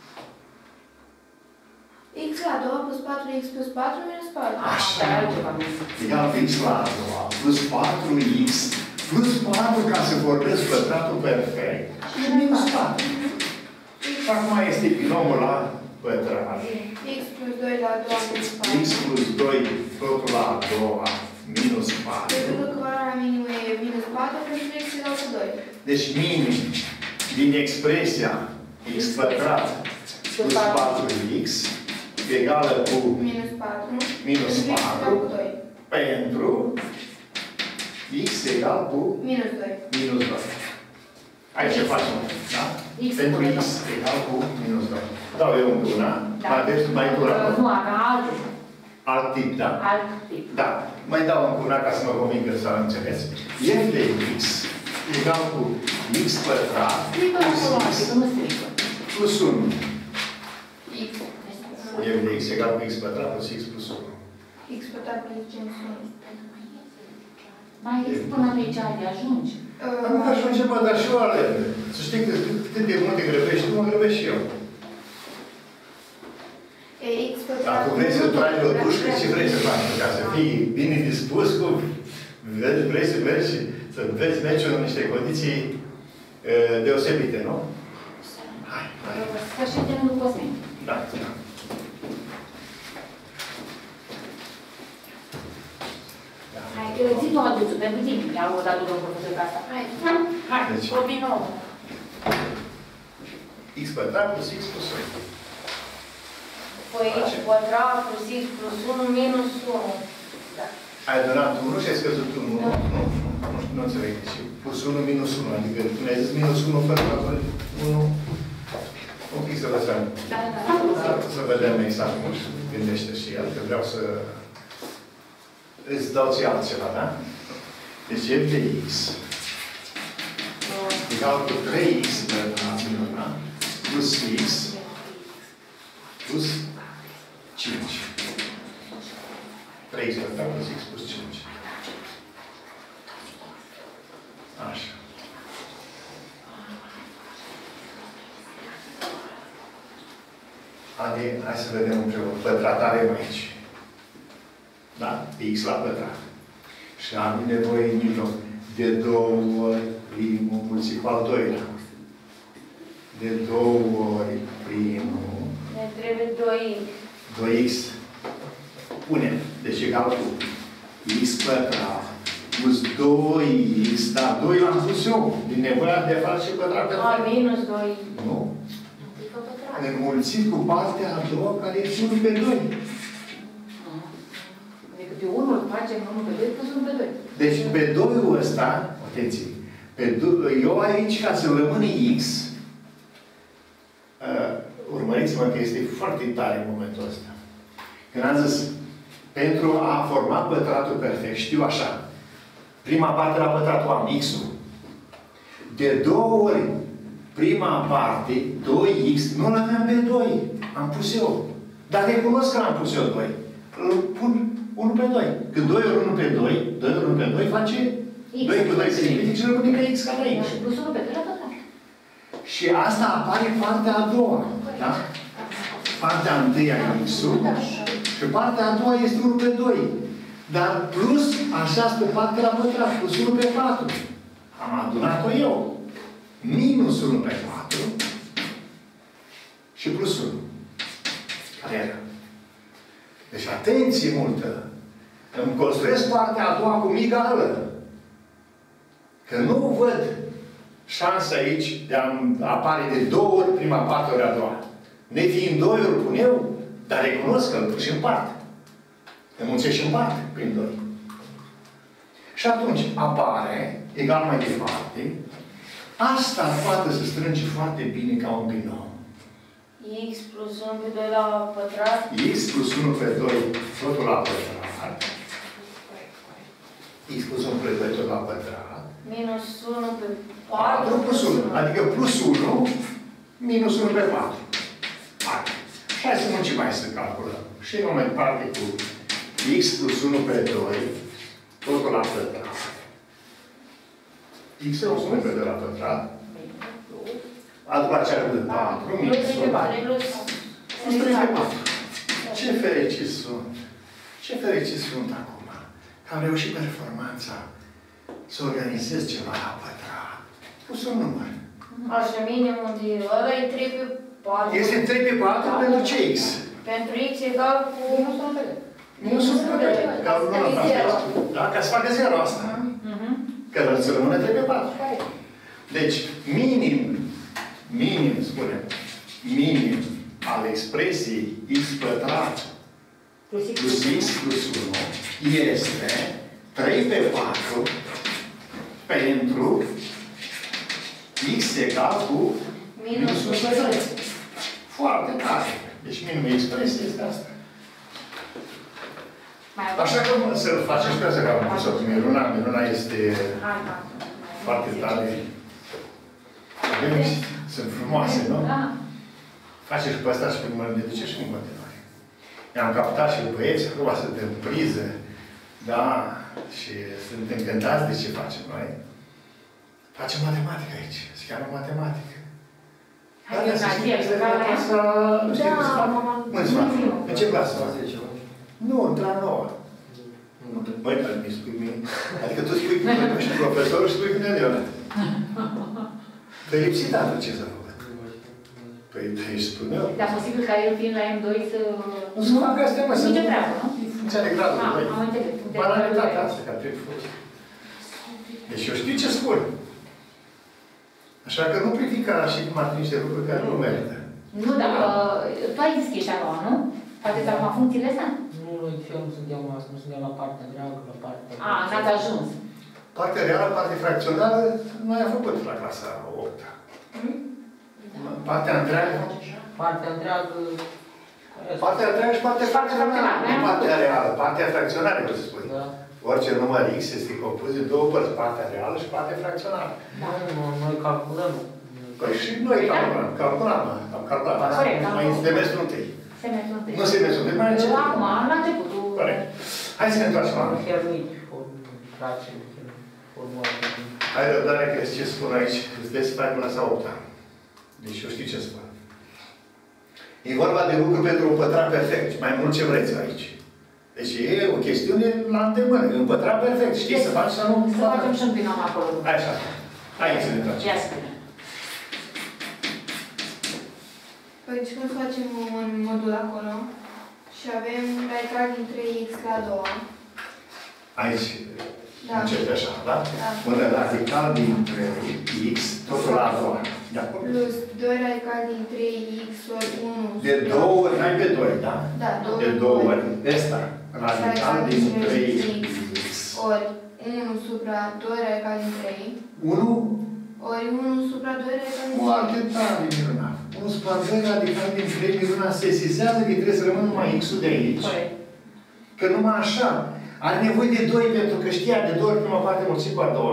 X la a doua plus patru x plus patru minus patru. Așa. Dar altceva nu. Egal cu x la a doua plus patru x plus patru ca să vorbesc pătratul perfect și minus patru. Și acum este binomul la pătrat. X plus doi la a doua minus patru. X plus doi totul la a doua minus patru. Pentru că valoarea minimă e minus patru, pentru x egal cu doi. Deci minim din expresia x pătrat plus patru x egală cu Minus patru. minus Pentru x egal patru cu doi. pentru x egal cu Minus doi. minus doi. Aici ce facem? Da? X Pentru până x egal cu minus doi. Dau eu încă una. Da. Mai aveți mai tu la Nu, aveam altul. alt tip, da? Alt tip. Da. Mai dau încă una ca să mă conving că s-a înțeles. F de x egal cu x pătrat Strică la plus coloane, x că nu strică. plus unu. X. F de x egal cu x pătrat plus x plus unu. X pătrat plus cinci unu. Mai x până aici de ajungi. Nu ajunge, mă, dar și eu aleg. Să știi că cât de multe grăbești tu, mă grăbesc și eu. E x pătrat. Dacă vrei să tragi o dușcă, ce vrei să faci? Ca să fii bine dispus cu... Vrei să mergi și să vezi meciul în niște condiții uh, deosebite, nu? Hai, hai. Să și de nu poți merge. Da, da. Hai, zi tu aduțul, pentru tine. I-am dat domnul profesor ca asta. Hai, hai, Deci- o binou. X pătrat plus x plus unu. Păi x pătrat plus x plus unu minus unu. Da. Ai adunat unu și ai scăzut unu. Nu, nu, nu, nu înțeleg. Și plus unu minus unu. Adică tu mi-ai zis minus unu fără calcul unu. Un pic să lăsăm. Da, da, Dar da. să vedem exact cum își gândește și el, că vreau să îți dau ție altceva, da? Deci f de x egal cu trei x pătrat plus x plus cinci. trei x pătrat plus x plus cinci. Așa. Adi, hai să vedem împreună. Pătrat avem aici. Da? X la pătrat. Și am nevoie în mijloc de două ori primul mulțit cu al doilea. De două ori primul. Ne trebuie doi x. doi x. Punem. Deci egal cu x pătrat plus doi x. Dar doi l-am pus eu. Din nevoia de a face pătrat pe A, minus doi. Nu? Înmulțit cu partea a doua care este unu pe doi. Adică pe unul îl facem unu pe doi, plus unu pe doi. Deci pe doi-ul ăsta, atenție, pe eu aici, ca să rămână x, uh, urmăriți-mă că este foarte tare în momentul ăsta. Când am zis, pentru a forma pătratul perfect, știu așa, prima parte la pătratul am x-ul. De două ori prima parte, doi x, nu l-aveam pe doi. Am pus eu. Dar recunosc că l-am pus eu doi. Îl pun unu pe doi. Când doi ori unu pe doi, doi ori unu pe doi face doi cu doi se ridică și rămâne pe x ca la aici. Plus unu pe doi la pătrat. Și asta apare partea a doua. Da? Partea întâi a x-ul și partea a doua este unu pe doi. Dar plus, așa pe partea la pătrat, plus unu pe patru. Am adunat-o eu. Minus unu pe patru și plus unu. Care era? Deci atenție multă! Îmi construiesc partea a doua cum egală. Că nu văd șansa aici de a apare de două ori prima parte ori a doua. Nefiind doi ori pun eu, dar recunosc că îl pun și în parte. Îmi mulțesc și în parte prin doi. Și atunci apare, egal mai departe, asta poate să strânge foarte bine ca un binom. X plus unu pe doi la pătrat. X plus unu pe doi, totul la pătrat. X plus unu pe doi, tot la pătrat. Minus unu pe patru patru. plus unu. Adică plus unu, minus unu pe patru. Hai. Hai să muncim mai să calculăm. Și în mai departe cu X plus unu pe doi, totul la pătrat. X plus unu pe doi la pătrat. După aceea de patru, Plus minus trei pe patru. Plus trei pe patru. Ce fericiți sunt! Ce fericiți sunt acum! Că am reușit performanța să organizez ceva la pătrat. Pus un număr. Așa, minimum de... Ăla e trei pe patru. Este trei pe patru Da, pentru da. ce X? Pentru X egal cu... Nu sunt ca nu da? Ca să facă zero asta. Că să rămână trei pe patru. Deci, minim, minim, spunem, minim al expresiei X pătrat plus X plus unu este trei pe patru pentru X egal cu minus unu pătrat. Foarte tare. Deci minimul expresie este asta. Așa că să-l facem și pe asta, că am pus-o cu Miruna. Miruna este foarte tare. Sunt frumoase, nu? Da. Face și pe asta și pe mă ne duce și în continuare. I-am captat și băieți, acum suntem în priză, da, și sunt încântați de ce facem noi. Facem matematică aici, se cheamă matematică. Hai că să știi, că nu știu cum se fac. Mă, se fac. În ce clasă? Nu, într-a nouă. Băi, dar mi spui mie. Adică tu spui că nu știu profesorul și spui că nu e ăla. Te-ai lipsit atunci ce s-a făcut? Păi te-ai spune eu. Dar posibil ca el fiind la M doi să... Nu se facă astea, mă, să... Nici o treabă, nu? E funcția de gradul, Ah, băi. am înțeles. Banalitatea asta, că ar trebui fost. Deci eu știu ce spun. Așa că nu privi ca și cum ar fi niște lucruri care nu merită. Nu, dar uh, tu ai zis că ești acolo, nu? Faceți acum funcțiile astea? Nu, noi de fel nu suntem asta, nu suntem la partea dreagă, la partea... A, n-ați ajuns. Partea reală, partea fracțională, noi am făcut la clasa opta. Partea întreagă... Partea întreagă... Partea întreagă și partea fracțională. Nu partea reală, partea fracțională, vreau să spun. Da. Orice număr X este compus de două părți, partea reală și partea fracțională. Da, nu, noi calculăm. Păi și noi calculăm, calculam, am calculat. Corect, am Mai făcut. semestrul întâi. Semestrul întâi. Nu semestrul întâi, mai început. Acum, la începutul... Corect. Hai să ne întoarcem la Am hernuit, fracție, formula. Hai răbdare că ce spun aici, îți vezi să faci până la opta. Deci eu știu ce spun. E vorba de lucru pentru un pătrat perfect, mai mult ce vreți aici. Deci e o chestiune la îndemână, un pătrat perfect. Știi să faci sau nu? Să facem și un binom acolo. Așa. Hai să ne întoarcem. Ia spune. Păi și cum să facem un modul acolo? Și avem radical din trei x la a doua. Aici Da. începe așa, da? Da. Un radical din trei x, totul la a doua. De acord? Plus doi radical din trei x ori unu. De două ori, n-ai pe doi, da? Da, două De două ori. Ăsta, radical din trei x. Ori unu supra doi radical din trei. unu Ori unu supra doi radical din trei. Foarte tare, minunat. unu supra doi radical din trei, minunat, se sesizează că trebuie să rămână numai x-ul de aici. Corect. Că numai așa. Are nevoie de doi pentru că știa de două ori prima parte mulțit cu a doua.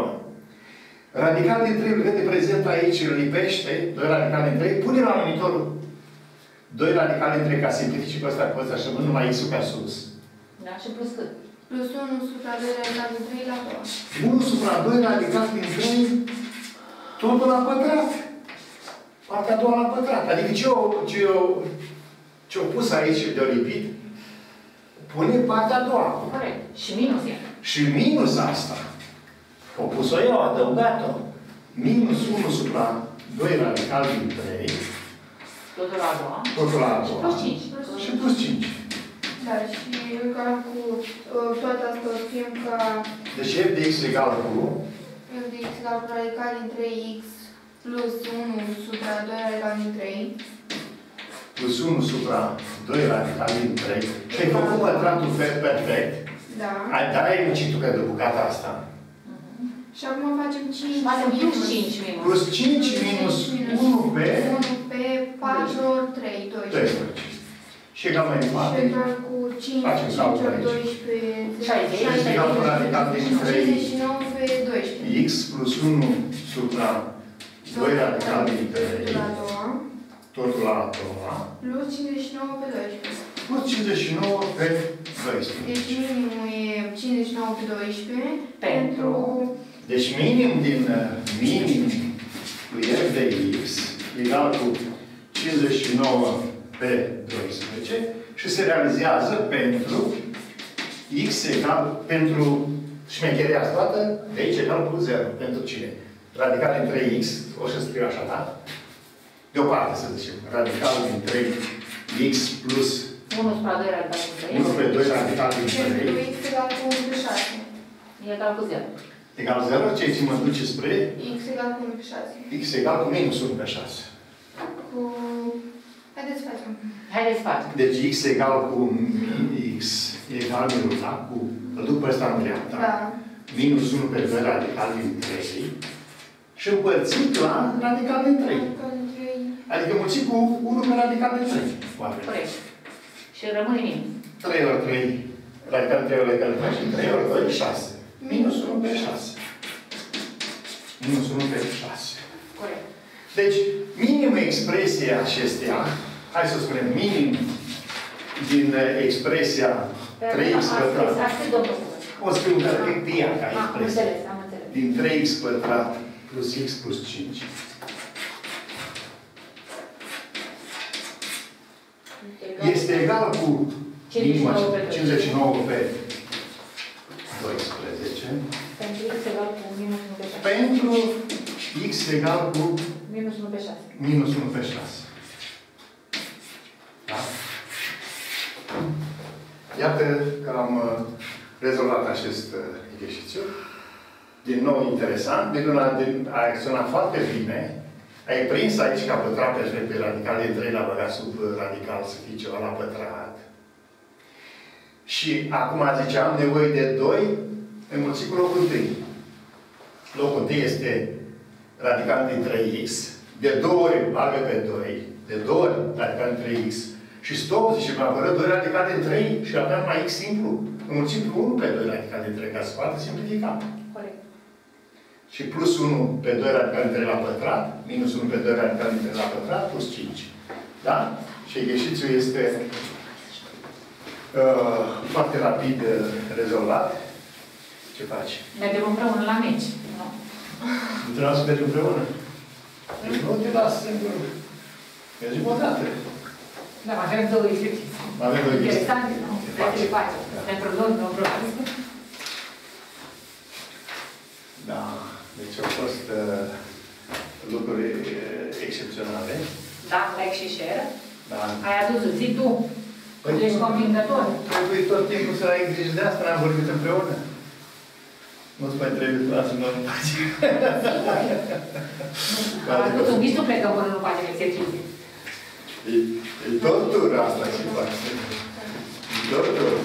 Radical din trei îl vede prezent aici, îl lipește, doi radical din trei, pune la monitorul doi radical din trei ca simplifici pe ăsta cu ăsta și rămân numai x-ul pe sus. Da, și plus cât? Plus unu supra doi radical din trei la a doua. unu supra doi radical din trei, totul la pătrat. Partea a doua la pătrat. Adică ce-o ce ce pus aici de-o lipit, pune partea a doua. Corect. Și minus e. Și minus asta, o pus-o eu, adăugat-o. Minus unu supra doi radical din trei, Totul la a doua. totul la a Și doua. plus cinci. Și plus cinci. Da, și egal cu uh, toată asta o scriem ca Deci f de x egal cu f de x egal cu radical din trei x plus unu supra doi radical din trei. plus unu supra doi radical din trei. Și ai făcut pătratul perfect. Da. Ai, dar ai muncit-o pentru bucata asta. Și acum facem cinci Facem plus minus cinci minus. Plus cinci minus unu pe unu pe patru ori trei, doisprezece. Și egal mai Și departe. egal cu cinci, Facem cinci calcul ori aici. doisprezece, șaizeci. Egal cu radical din trei. cincizeci și nouă pe doisprezece. X plus unu supra doi radical din trei. La a doua, Totul la a doua. plus cincizeci și nouă pe doisprezece. Plus cincizeci și nouă pe doisprezece. Deci minimul e cincizeci și nouă pe doisprezece Pentru... pentru Deci minim din uh, minim cu f de x egal cu cincizeci și nouă pe doisprezece și se realizează pentru x egal, pentru șmecheria asta toată, de aici egal cu zero. Pentru cine? Radical din trei x, o să scriu așa, da? Deoparte, să zicem. Radical din trei x plus unu spre doi radical cu trei. unu pe doi radical din trei. Pentru x egal cu unu pe șase. E egal cu zero. Egal zero, ceea ce mă duce spre X egal cu unu pe șase. x egal cu minus unu pe șase. Cu... Haideți să facem. Haideți să facem. Deci x egal cu x egal minus, da? Cu, îl duc pe ăsta în dreapta. Da. Minus unu pe doi radical din trei. Și împărțit la radical din trei. Radical din trei. Adică mulțit cu unu pe radical din trei. Corect. Și rămâne minus. trei ori trei. Radical din trei ori radical din trei. Și trei ori doi, șase. Minus unu pe șase. Minus unu pe șase. Corect. Deci, minimă expresia acesteia, hai să spunem, minim din expresia trei x pătrat. Astăzi, domnul. O scriu un pic pe ea ca Am expresie. înțeles, am înțeles. Din trei x pătrat plus x plus cinci. Este egal cu minima cincizeci și nouă pe doisprezece. Pentru x egal cu minus unu pe șase. Pentru x egal cu Minus unu pe șase. minus unu pe șase. Da? Iată că am uh, rezolvat acest uh, exercițiu. Din nou interesant. Minuna a acționat foarte bine. Ai prins aici ca pătrat pe pe radical de trei la băgat sub radical să fie ceva la pătrat. Și acum zice, am nevoie de doi înmulțit cu locul întâi. Locul întâi este radical din trei x. De două ori bagă pe doi. De două ori radical din trei x. Și stop, zice, mă apără doi radical din trei și aveam mai x simplu. Înmulțit cu unu pe doi radical din trei, ca să poată simplifica. Corect. Și plus unu pe doi radical din trei la pătrat, minus unu pe doi radical din trei la pătrat, plus cinci. Da? Și exercițiul este uh, foarte rapid uh, rezolvat. Ce faci? Mergem împreună la meci. Nu? Nu trebuie să mergem împreună. Deci nu te las singur. Mergem o dată. Da, avem două exerciții. Avem două exerciții. Interesante, nu? Trebuie să facem. Pentru noi, nu probabil. Da. Deci au fost uh, lucruri uh, excepționale. Da, like și share. Da. Ai adus-o, zi tu. Păi Tu ești convingător. Trebuie tot timpul să ai grijă de asta, n-am vorbit împreună. Nu-ți mai trebuie să lasă noi în pace. Am adus un nici nu plecăm până nu facem exerciții. E, e tortură asta ce fac. E tortură.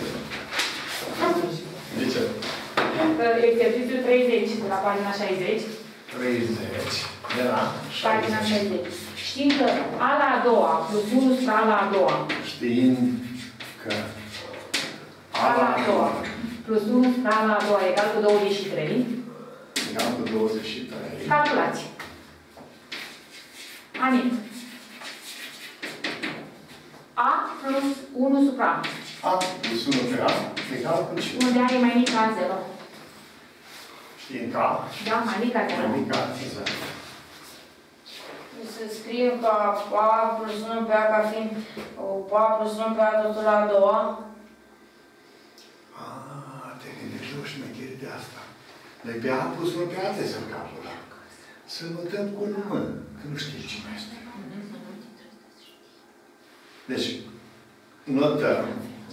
De ce? Exercițiul treizeci, de la pagina șaizeci. treizeci. De la Pagina șaizeci. Știind că a la a doua plus unu spre a la a doua. Știind că A la a doua plus unu spre a la a doua egal cu douăzeci și trei. egal cu douăzeci și trei. Calculați. Anit. A plus unu supra A. A plus unu pe A egal cu ce? Unde A e mai mic ca zero. Știind că A Da, mai mic ca zero. mai mic ca zero. Să scriem ca A plus unu pe A ca fiind A plus unu pe A totul la a doua. A, te gândești o șmecherie de asta. Deci pe A plus unu pe A trebuie să-l calculăm. Să notăm cu număr, că nu știi cine este. Deci, notăm,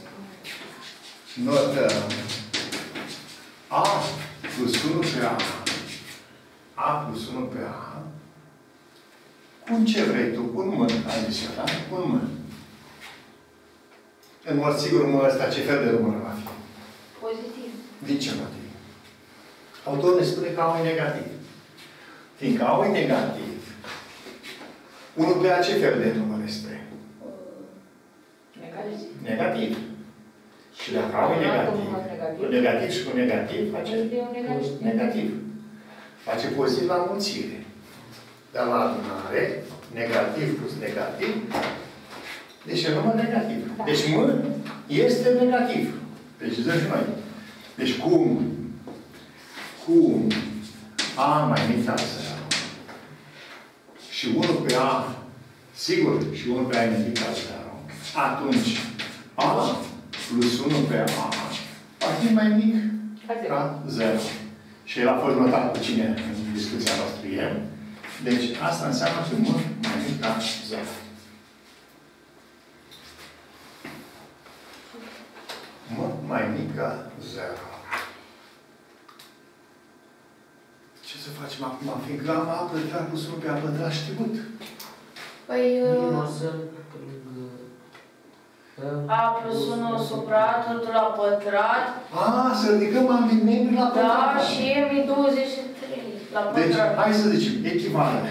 notăm A plus unu pe A, A plus unu pe A, cum ce vrei tu? Cu număr adiționat, cu număr. În mod sigur, numărul ăsta, ce fel de număr va fi? Pozitiv. Din ce motiv? Autorul ne spune că A e negativ. Fiindcă A e negativ, unu pe A ce fel de număr este? Negativ. Negativ. Și dacă A e negativ, cu negativ și cu negativ, face negativ. Face pozitiv la mulțire. Dar la adunare, negativ plus negativ, deci e număr negativ. Deci M este negativ. Deci zicem și noi. Deci cum, cum A mai mic ca zero și unu pe A, sigur, și unu pe A e mai mic ca zero, atunci A plus unu pe A va fi mai mic ca zero. Și el a fost notat cu cine în discuția noastră ieri. Deci asta înseamnă că mult mai mic ca zero. Mult mai mic ca zero. Ce să facem acum? Fiindcă am A pătrat plus unu pe A pătrat știut. Păi... Minus A plus unu supra, totul la pătrat. A, să ridicăm ambii membri la pătrat. Da, și M e douăzeci și trei la pătrat. Deci, hai să zicem, echivalent.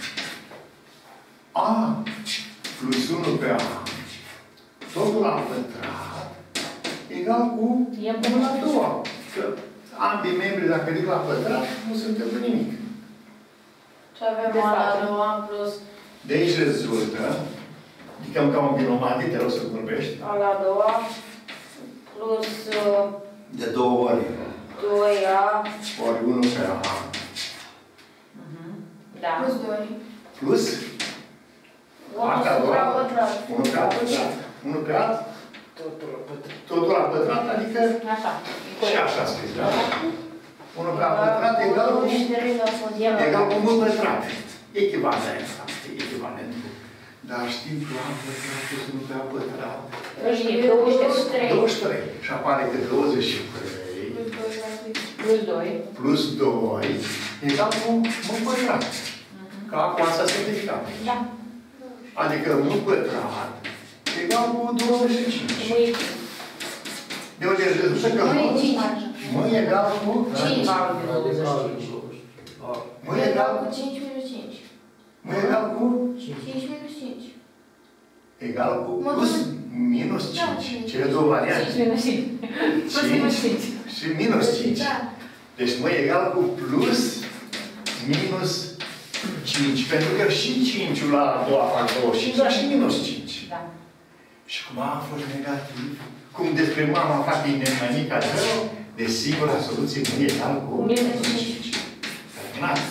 A plus unu pe A, totul la pătrat, egal cu unu la doi. Că ambii membri, dacă ridic la pătrat, nu se întâmplă nimic. Ce avem A la doi plus... De aici rezultă, ridicăm ca un binomat, te rog să vorbești. A la doi plus... De două ori. doi A. Ori unu pe A. Da. Plus doi. Plus? unu supra pătrat. unu pe A pătrat. unu pe A? Totul la pătrat, adică... Așa. Și așa scris, da? unu pe A pătrat egal cu... Egal cu unu pătrat. Echivalent. Echivalent. Dar știm că A pătrat plus unu pe A pătrat. douăzeci și trei. douăzeci și trei. Și apare că douăzeci și trei Plus doi. plus doi egal cu unu pătrat. Ca cu asta simplificat. Da. Adică unu pătrat egal cu douăzeci și cinci. De unde rezultă că mă egal cu cinci. mă egal cu cinci minus cinci. mă egal cu cinci minus cinci. egal cu plus minus cinci. Cele două variante. cinci minus cinci. Plus minus cinci. Și minus cinci. Deci mă egal cu plus minus cinci. Pentru că și cinci la a doua fac douăzeci și cinci, dar și minus cinci. Da. Și cum a fost negativ, cum despre mama fac din mai mic ca zero, desigur, la soluție nu e egal cu minus cinci. Terminat.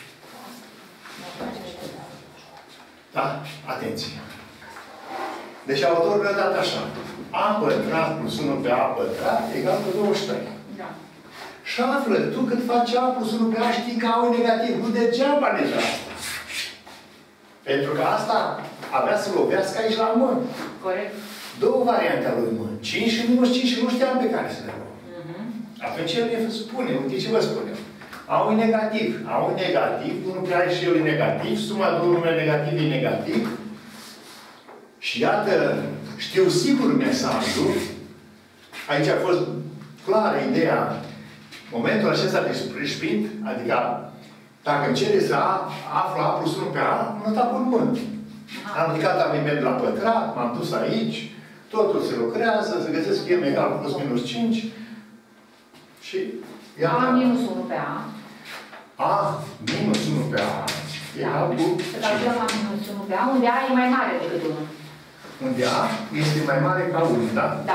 Da? Atenție. Deci autorul a dat așa. A pătrat plus unu pe A pătrat egal cu douăzeci și trei. Da. Și află, tu când faci A plus unu pe A știi că A e negativ. Nu degeaba deja asta. Pentru că asta avea să lovească aici la mână. Corect. Două variante ale lui mână. cinci și minus cinci și nu știam pe care să le luăm. Mhm. Atunci el ne spune, uite ce vă spune. A e negativ. A e negativ, unu pe A și el e negativ, suma două nume negativ e negativ. Și iată, știu sigur mesajul. Aici a fost clară ideea. Momentul acesta de sprint, adică dacă îmi cere să aflu A plus unu pe A, am notat pe mână. Am ridicat ambii la pătrat, m-am dus aici, totul se lucrează, se găsesc M egal plus minus cinci. Și A minus unu pe A. A minus unu pe A egal cu Să calculăm A minus unu pe A, unde A e mai mare decât unu. unde A este mai mare ca unu, da? Da.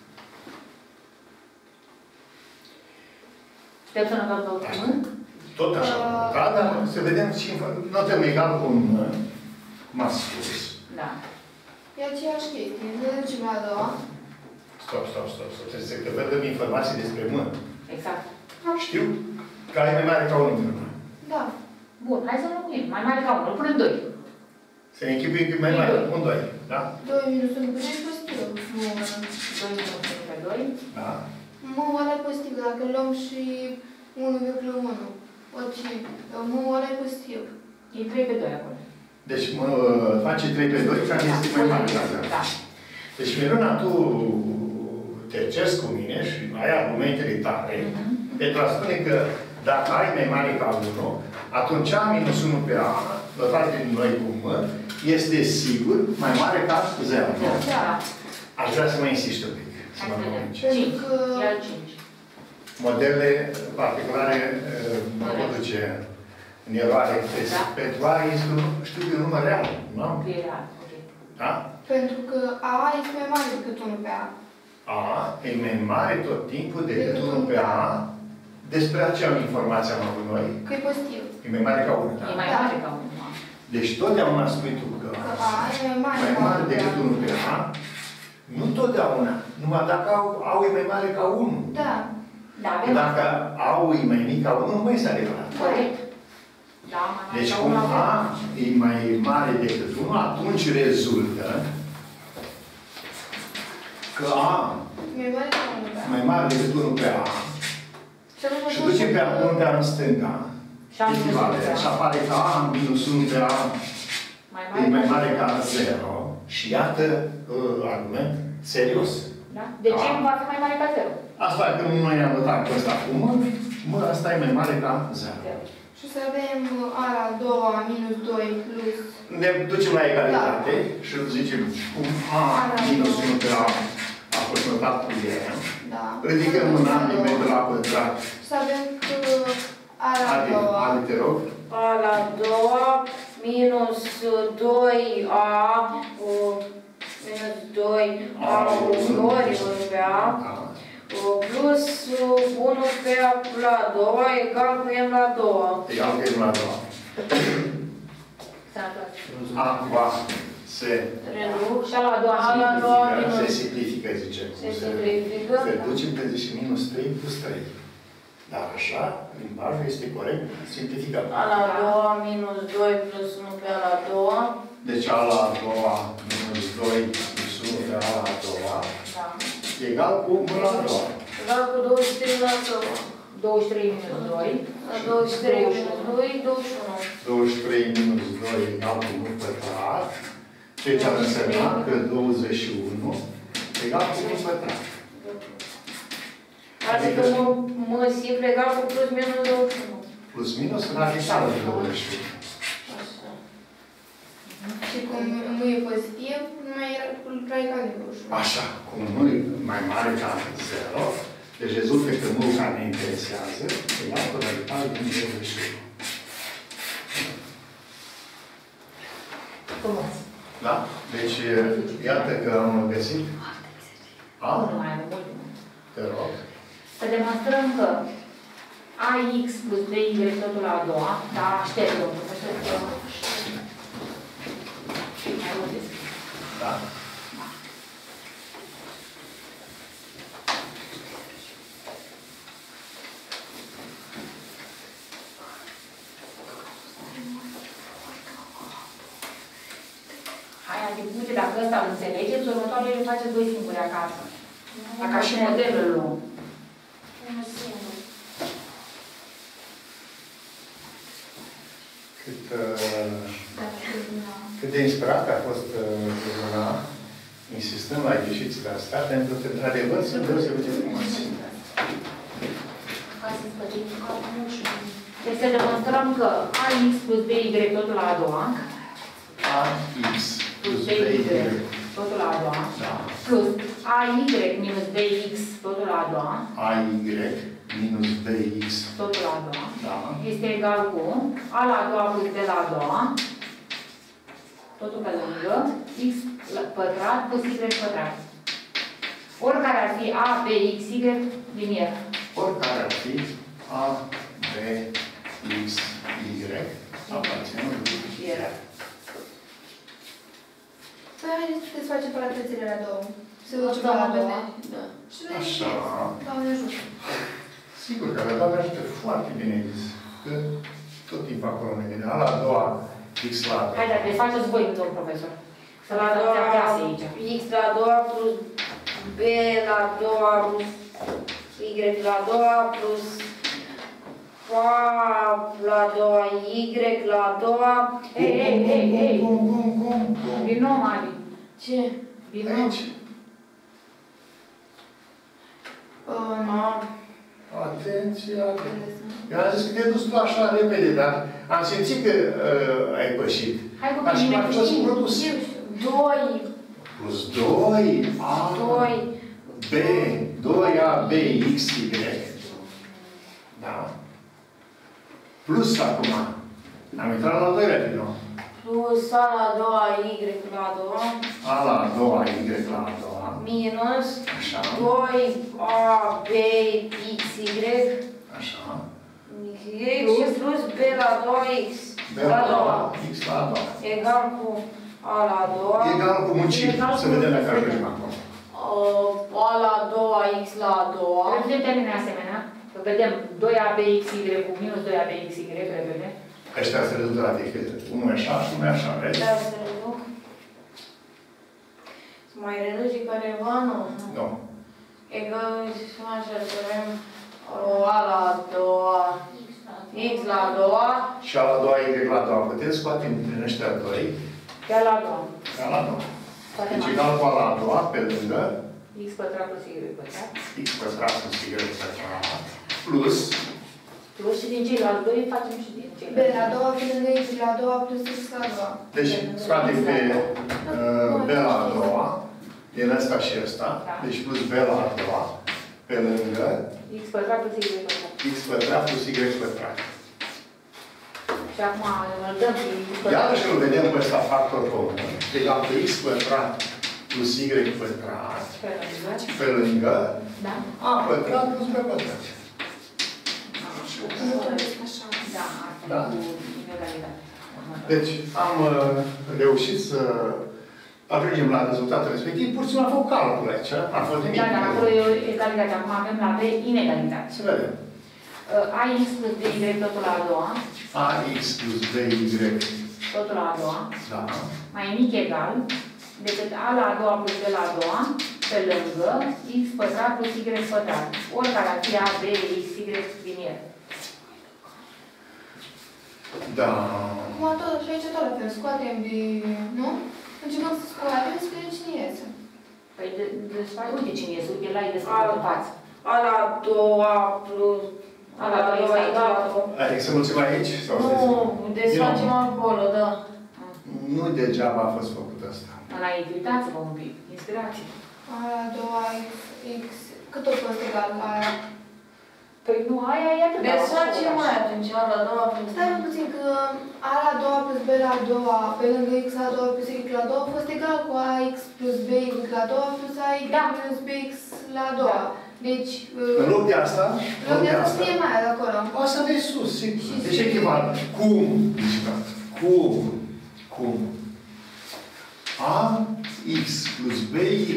Putem să notăm tot pământ? Tot așa. Da, dar să vedem și notăm egal cu un, cum a spus. Da. E aceeași chestie. Ne ducem la a doua. Stop, stop, stop, stop. Trebuie să că vedem informații despre mână. Exact. Știu că e mai mare ca unu. Da. Bun, hai să înlocuim. Mai mare ca unu. Punem doi. Să ne închipuim cât mai mare. Un, doi. Da? doi minus unu pe doi e pozitiv. doi minus unu pe doi. Da. Mă ăla e pozitiv. Dacă luăm și unu virgulă unu. Orice. Mă ăla e pozitiv. E trei pe doi acolo. Deci mă face trei pe doi, care este mai mare ca zero. Da. Deci, Miruna, tu te ceri cu mine și ai argumentele tale Mhm. pentru a spune că dacă ai mai mare ca unu, atunci A minus unu pe A, notat din noi cu M, este sigur mai mare ca zero. Da. Aș vrea să mai insist un pic. Să Hai mă să vedem. convingi. cinci. că- E al cinci. Modelele particulare uh, mă pot duce în eroare. Da. Pentru A este un, știu că e un număr real, nu? E real. Ok. Da? Pentru că A este mai mare decât unu pe A. A e mai mare tot timpul decât unu pe A. Despre aceea informație am avut noi. Că e pozitiv. E mai mare ca unu. E Da? mai Da. mare ca unu. Deci totdeauna spui tu că Că A e mai mare mai ca mare unu decât pe A. unu pe A, nu totdeauna. Numai dacă au, au e mai mare ca unu. Da. Da, avem Dacă au e mai mic ca unu, nu mai este adevărat. corect. Da, mai mare Deci ca cum unu avem. A e mai mare decât unu, atunci rezultă că A Mai mare ca unu pe A. mai mare decât unu pe A Și atunci și ducem pe unu pe A în stânga. Și am minus unu pe Echivale. A. Și apare că A minus unu pe A Mai e mai ca mare ca zero. Și iată uh, argument serios. Da? De ce A. nu va fi mai mare ca zero? Asta că noi am notat cu ăsta cu mă, mă, asta e mai mare ca zero. Zero. Și să avem A la a doua minus doi plus... Ne ducem la egalitate și zicem cum A minus unu pe A a fost notat cu E. Da. Ridicăm mâna, nivel de la pătrat. Să avem că A la a Adi, doua... Adi, te rog. A la a doua minus doi A uh, minus doi A ori unu pe A Da. uh, plus uh, unu pe A la a doua egal cu M la a doua. Egal că e la a doua. Sănătos. A va se Reduc. Și a la a doua A la a doua simplifică, se minus. simplifică, zice. Se simplifică. Se ducem pe zice minus trei plus trei. Dar așa, limbajul este corect, simplificăm. A la a doua minus doi plus unu pe A la a doua. Deci A la a doua minus doi plus unu pe A la a doua Da. egal cu unu la a doua. Egal cu douăzeci și trei la a doua. douăzeci și trei minus doi. La douăzeci și trei minus doi, douăzeci și unu. douăzeci și trei minus doi egal cu unu pătrat. Ceea ce ar însemna că douăzeci și unu egal cu unu pătrat. Adică mă, mă simt egal cu plus minus douăzeci și unu. Plus minus radical de douăzeci și unu. Așa. Și cum nu e pozitiv, nu mai era radical de douăzeci și unu. Așa, cum nu e mai mare ca zero, deci rezultă că nu care ne interesează egal cu radical din douăzeci și unu. Frumos. Da? Deci, iată că am găsit. A? Nu mai avem mult. Te rog. Să demonstrăm că ax plus b y totul la a doua, da, aștept, domnul profesor, că... Mai mult despre. Da? Hai, adică, uite, dacă ăsta îl înțelegeți, următoarele le faceți voi singuri acasă. Dacă și modelul îl luăm. Cât, uh, cât de inspirat a fost Luna, uh, insistând la ieșițile astea, pentru că, într-adevăr, sunt deosebit de frumoase. Deci să demonstrăm că ax plus by totul la a doua, Ax plus plus by B Y. totul la a doua, Da. plus ay minus bx totul la a doua, A Y minus B X. totul la a doua, Da. este egal cu a la a doua plus b la a doua, totul pe lângă, x pătrat plus y pătrat. Oricare ar fi a, b, x, y din el. Oricare ar fi A, B, X, Y, aparținând lui Era. Păi haideți să facem paratățile la două. Să ducem Da, la da, doua. da. Și le Așa. ieșiți. Doamne ajută. Sigur că la doamne ajută foarte bine zis. Că tot timpul acolo ne vine. A la a doua, X la a doua. Hai, dar faceți voi, domnul profesor. Să La la a doua doua, clasă aici. X la a doua plus B la a doua plus Y la a doua plus A la a doua, Y la a doua. Ei, ei, ei, ei. Cum, cum, cum, cum? Din nou, Mari. Ce? Din nou. Aici. Um, A. Atenție, atenție. Eu am zis că te-ai dus tu așa repede, dar am simțit că uh, ai pășit. Hai cu Dar și mine, m-a fost știi? produs. doi. Plus doi A, doi. B, doi A, B, X, Y. Da? Plus acum. Am intrat la doilea pilon. Plus A la a doua, Y la a doua. A la a doua, Y la a doua. Minus Așa. doi A, B, X, Y. Așa. Y și plus B la a doua, X. B la a doua, X la a doua. Egal cu A la a doua. Egal cu muncire. Egal Să cu vedem dacă muncire. ajungem acolo. Uh, A la a doua, X la a doua. Repede termene asemenea. Vedem doi A B X Y cu minus doi A B X Y, repede. Ăștia se reduc la diferite. Unul e așa și unul e așa, vezi? Dar se reduc. Să mai reduce careva, nu? Nu. Egal, așa, să avem o A la a doua, X la a doua. Și a la doua, Y la a doua. Putem scoate din ăștia doi. Pe A la a doua. A la a doua. Scoatem Deci A. egal cu a la a doua, pe lângă X pătrat plus Y pătrat. X pătrat plus Y pătrat. Plus Plus și din ceilalți doi facem și din B ceilalți. la a doua pe lângă X la a doua plus X la a doua. Deci scoatem pe uh, B la a doua, din ăsta și ăsta, Da. deci plus B la a doua, pe lângă X pătrat plus Y pătrat. X pătrat plus Y pătrat. Și acum îl dăm pe X pătrat. Iarăși îl vedem pe ăsta factor comun, egal cu X pătrat plus Y pătrat, Pe lângă. pe lângă Da? A pătrat plus B pătrat. Nu doresc așa. Da, asta Da. e cu inegalitate. Deci am uh, reușit să ajungem la rezultatul respectiv, pur și simplu am făcut calcul aici, am fost nimic. Da, dar acolo e o egalitate. Acum avem la B inegalitate. Să vedem. A X plus B Y totul la a doua, A X plus B Y, totul la a doua, da, mai mic egal decât A la a doua plus B la a doua, pe lângă X pătrat plus Y pătrat. Oricare ar fi A, B, X, Y din el. da. Acum tot, și aici tot la fel, scoatem de... Nu? Încercăm să scoatem, să vedem cine iese. Păi, de, de, uite cine iese, uite, l-ai descris în față. A la a doua plus A la a doua egal cu... Adică să mulțim aici? Sau să Nu, desfacem acolo, da. Nu degeaba a fost făcut asta. Înainte, uitați-vă un pic, inspirație. A la a doua X... Cât tot fost egal la aia? Păi nu, aia e atât. Desfacem mai atunci, A la a doua plus Stai un puțin, că A la a doua plus B la a doua, pe lângă X la a doua plus Y la a doua, a fost egal cu A X plus B Y la a doua plus A Y Da. plus B X la a doua. Deci... În loc de asta, În loc de asta fie mai de acolo. o să vezi sus, sigur. Deci echivalent. Cum? Deci, da. Cum? Cum? A X plus B Y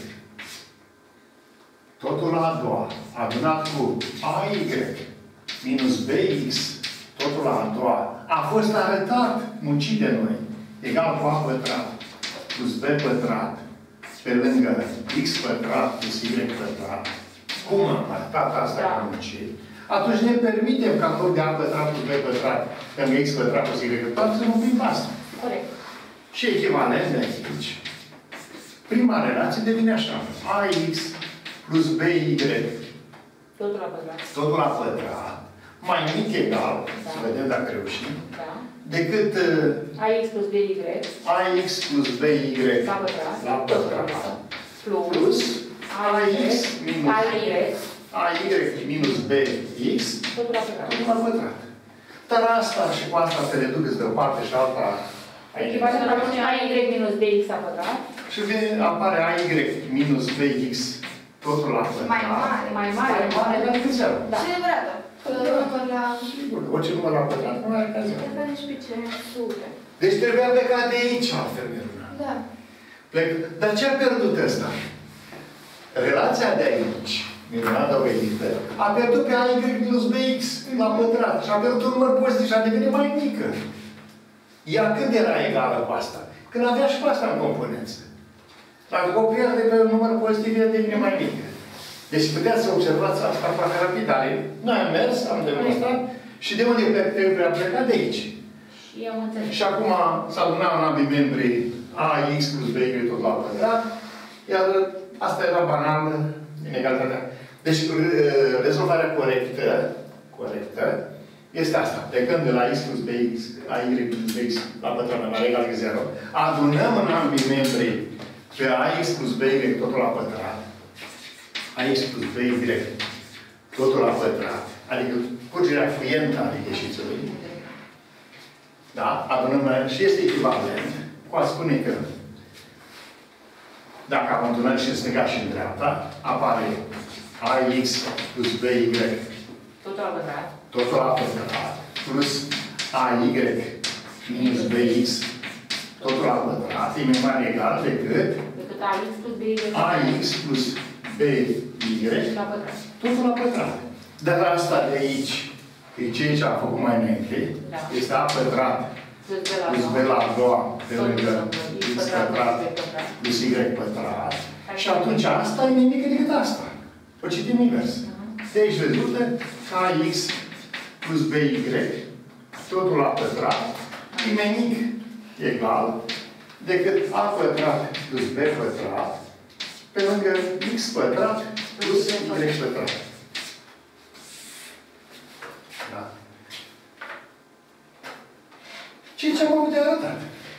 totul la a doua, adunat cu A Y minus B X totul la a doua, a fost arătat, muncit de noi, egal cu A pătrat plus B pătrat pe lângă X pătrat plus Y pătrat. Cum am arătat asta Da. ca muncit? Atunci ne permitem ca în loc de A pătrat plus B pătrat lângă X pătrat plus Y pătrat să nu fim asta. Corect. Și echivalent de aici. Prima relație devine așa. A X plus B Y Totul la pătrat. totul la pătrat, mai mic egal, Da. să vedem dacă reușim, Da. decât uh, A X plus B Y A X plus B Y la pătrat. la pătrat Plus plus A Y minus A Y A Y minus B X totul la pătrat. totul la pătrat. Dar asta și cu asta se reduceți de o parte și alta aici. Echivalent rămâne A Y minus B X la pătrat. Și vine, apare A Y minus B X totul la pătrat. Mai mare. Mai mare. Mai mare decât zero. Da. Și adevărată. Că număr la... Sigur, orice număr la pătrat nu are ca zero. Depinde și pe ce. Super. Deci trebuia plecat de aici, altfel Miruna. Da. Plec. Dar ce a pierdut ăsta? Relația de aici, Miruna dovedită, a pierdut pe A Y plus B X la pătrat. Și a pierdut un număr pozitiv și a devenit mai mică. Ea când era egală cu asta? Când avea și cu asta în componență. Dacă o pierde pe un număr pozitiv, ea devine mai mică. Deci puteți să observați asta foarte rapid, dar noi am mers, am demonstrat și de unde trebuie a plecat de aici. Și eu înțeleg. Și acum s-a adunat în ambii membri A X plus B Y tot la pătrat, iar asta era banal, inegalitatea. Deci rezolvarea corectă, corectă, este asta. Plecând de la X plus B X, A Y plus B X la pătrat mai egal că zero, adunăm în ambii membri pe A X plus B Y totul la pătrat, A X plus B Y totul la pătrat, adică curgerea fluientă a ieșițului, da? Adunăm și este echivalent cu a spune că dacă abandonăm și în stânga și în dreapta, apare A X plus B Y Totul la pătrat. totul la pătrat plus A Y minus bx, totul la pătrat, e mai mare egal decât Decât ax plus by ax plus by la pătrat. totul la pătrat. Dar asta de aici, că e ceea ce am făcut mai înainte, Da. este a pătrat Plus b la plus b doua. la a doua, pe Totul lângă lângă x x pătrat pătrat plus b pătrat. plus y pătrat. Și atunci asta e nimic decât asta. O citim invers. De aici rezultă că ax plus by, totul la pătrat, e nimic egal decât a pătrat plus b pătrat pe lângă x pătrat plus y pătrat. Da. Ce ce am avut de arătat?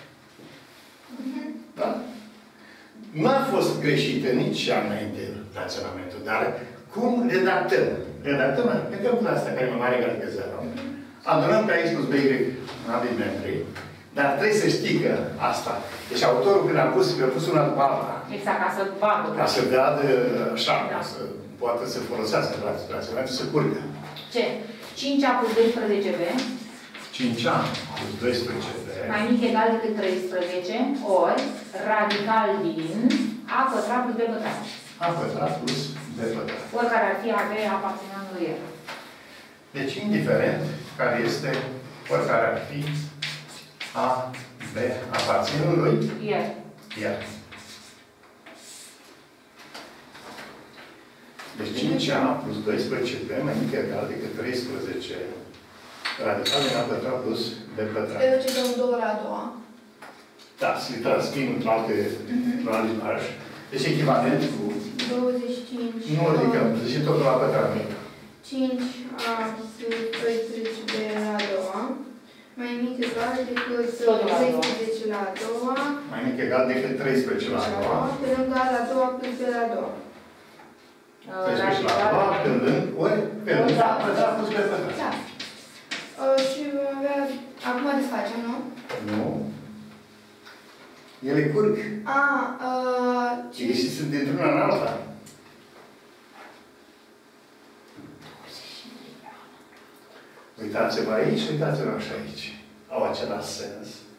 Da? N-a fost greșită nici cea înainte raționamentul, dar cum redactăm? Redactăm, vedem cu asta care e mai mare egal decât zero. Adunăm pe ax plus by în ambele membre. Dar trebuie să știi că asta. Deci autorul când a pus, a pus una după alta. Exact, ca să vadă. Ca să vadă așa, Da. ca să poată să folosească raționamentul, să curgă. Ce? cinci a plus doisprezece b cinci a plus doisprezece b mai mic egal decât treisprezece ori radical din a pătrat plus b pătrat. a pătrat plus b pătrat. Oricare ar fi a b aparținând lui el. Deci, indiferent care este, oricare ar fi a, b, aparținând lui El. el. Deci cinci a plus doisprezece b mai mic egal decât treisprezece radical din a pătrat plus b pătrat. Pentru ce dăm două la a doua. Da, să le transcriem într-o altă într-un alt limbaj. Deci echivalent cu... douăzeci și cinci. Nu ridicăm, deci totul la pătrat mic. cinci a plus doisprezece b la a doua. Mai mic egal decât treisprezece la a doua. Mai mic egal decât treisprezece la a doua. Pe lângă a la a doua plus b la a doua. treisprezece la a doua, pe lângă, ori pe lângă a pătrat plus b pătrat. Da. Uh, și vom avea... Acum desfacem, nu? Nu. Ele curg. A, uh, Ele sunt dintr-una în alta. Uitați-vă aici, uitați-vă și aici. Au același sens.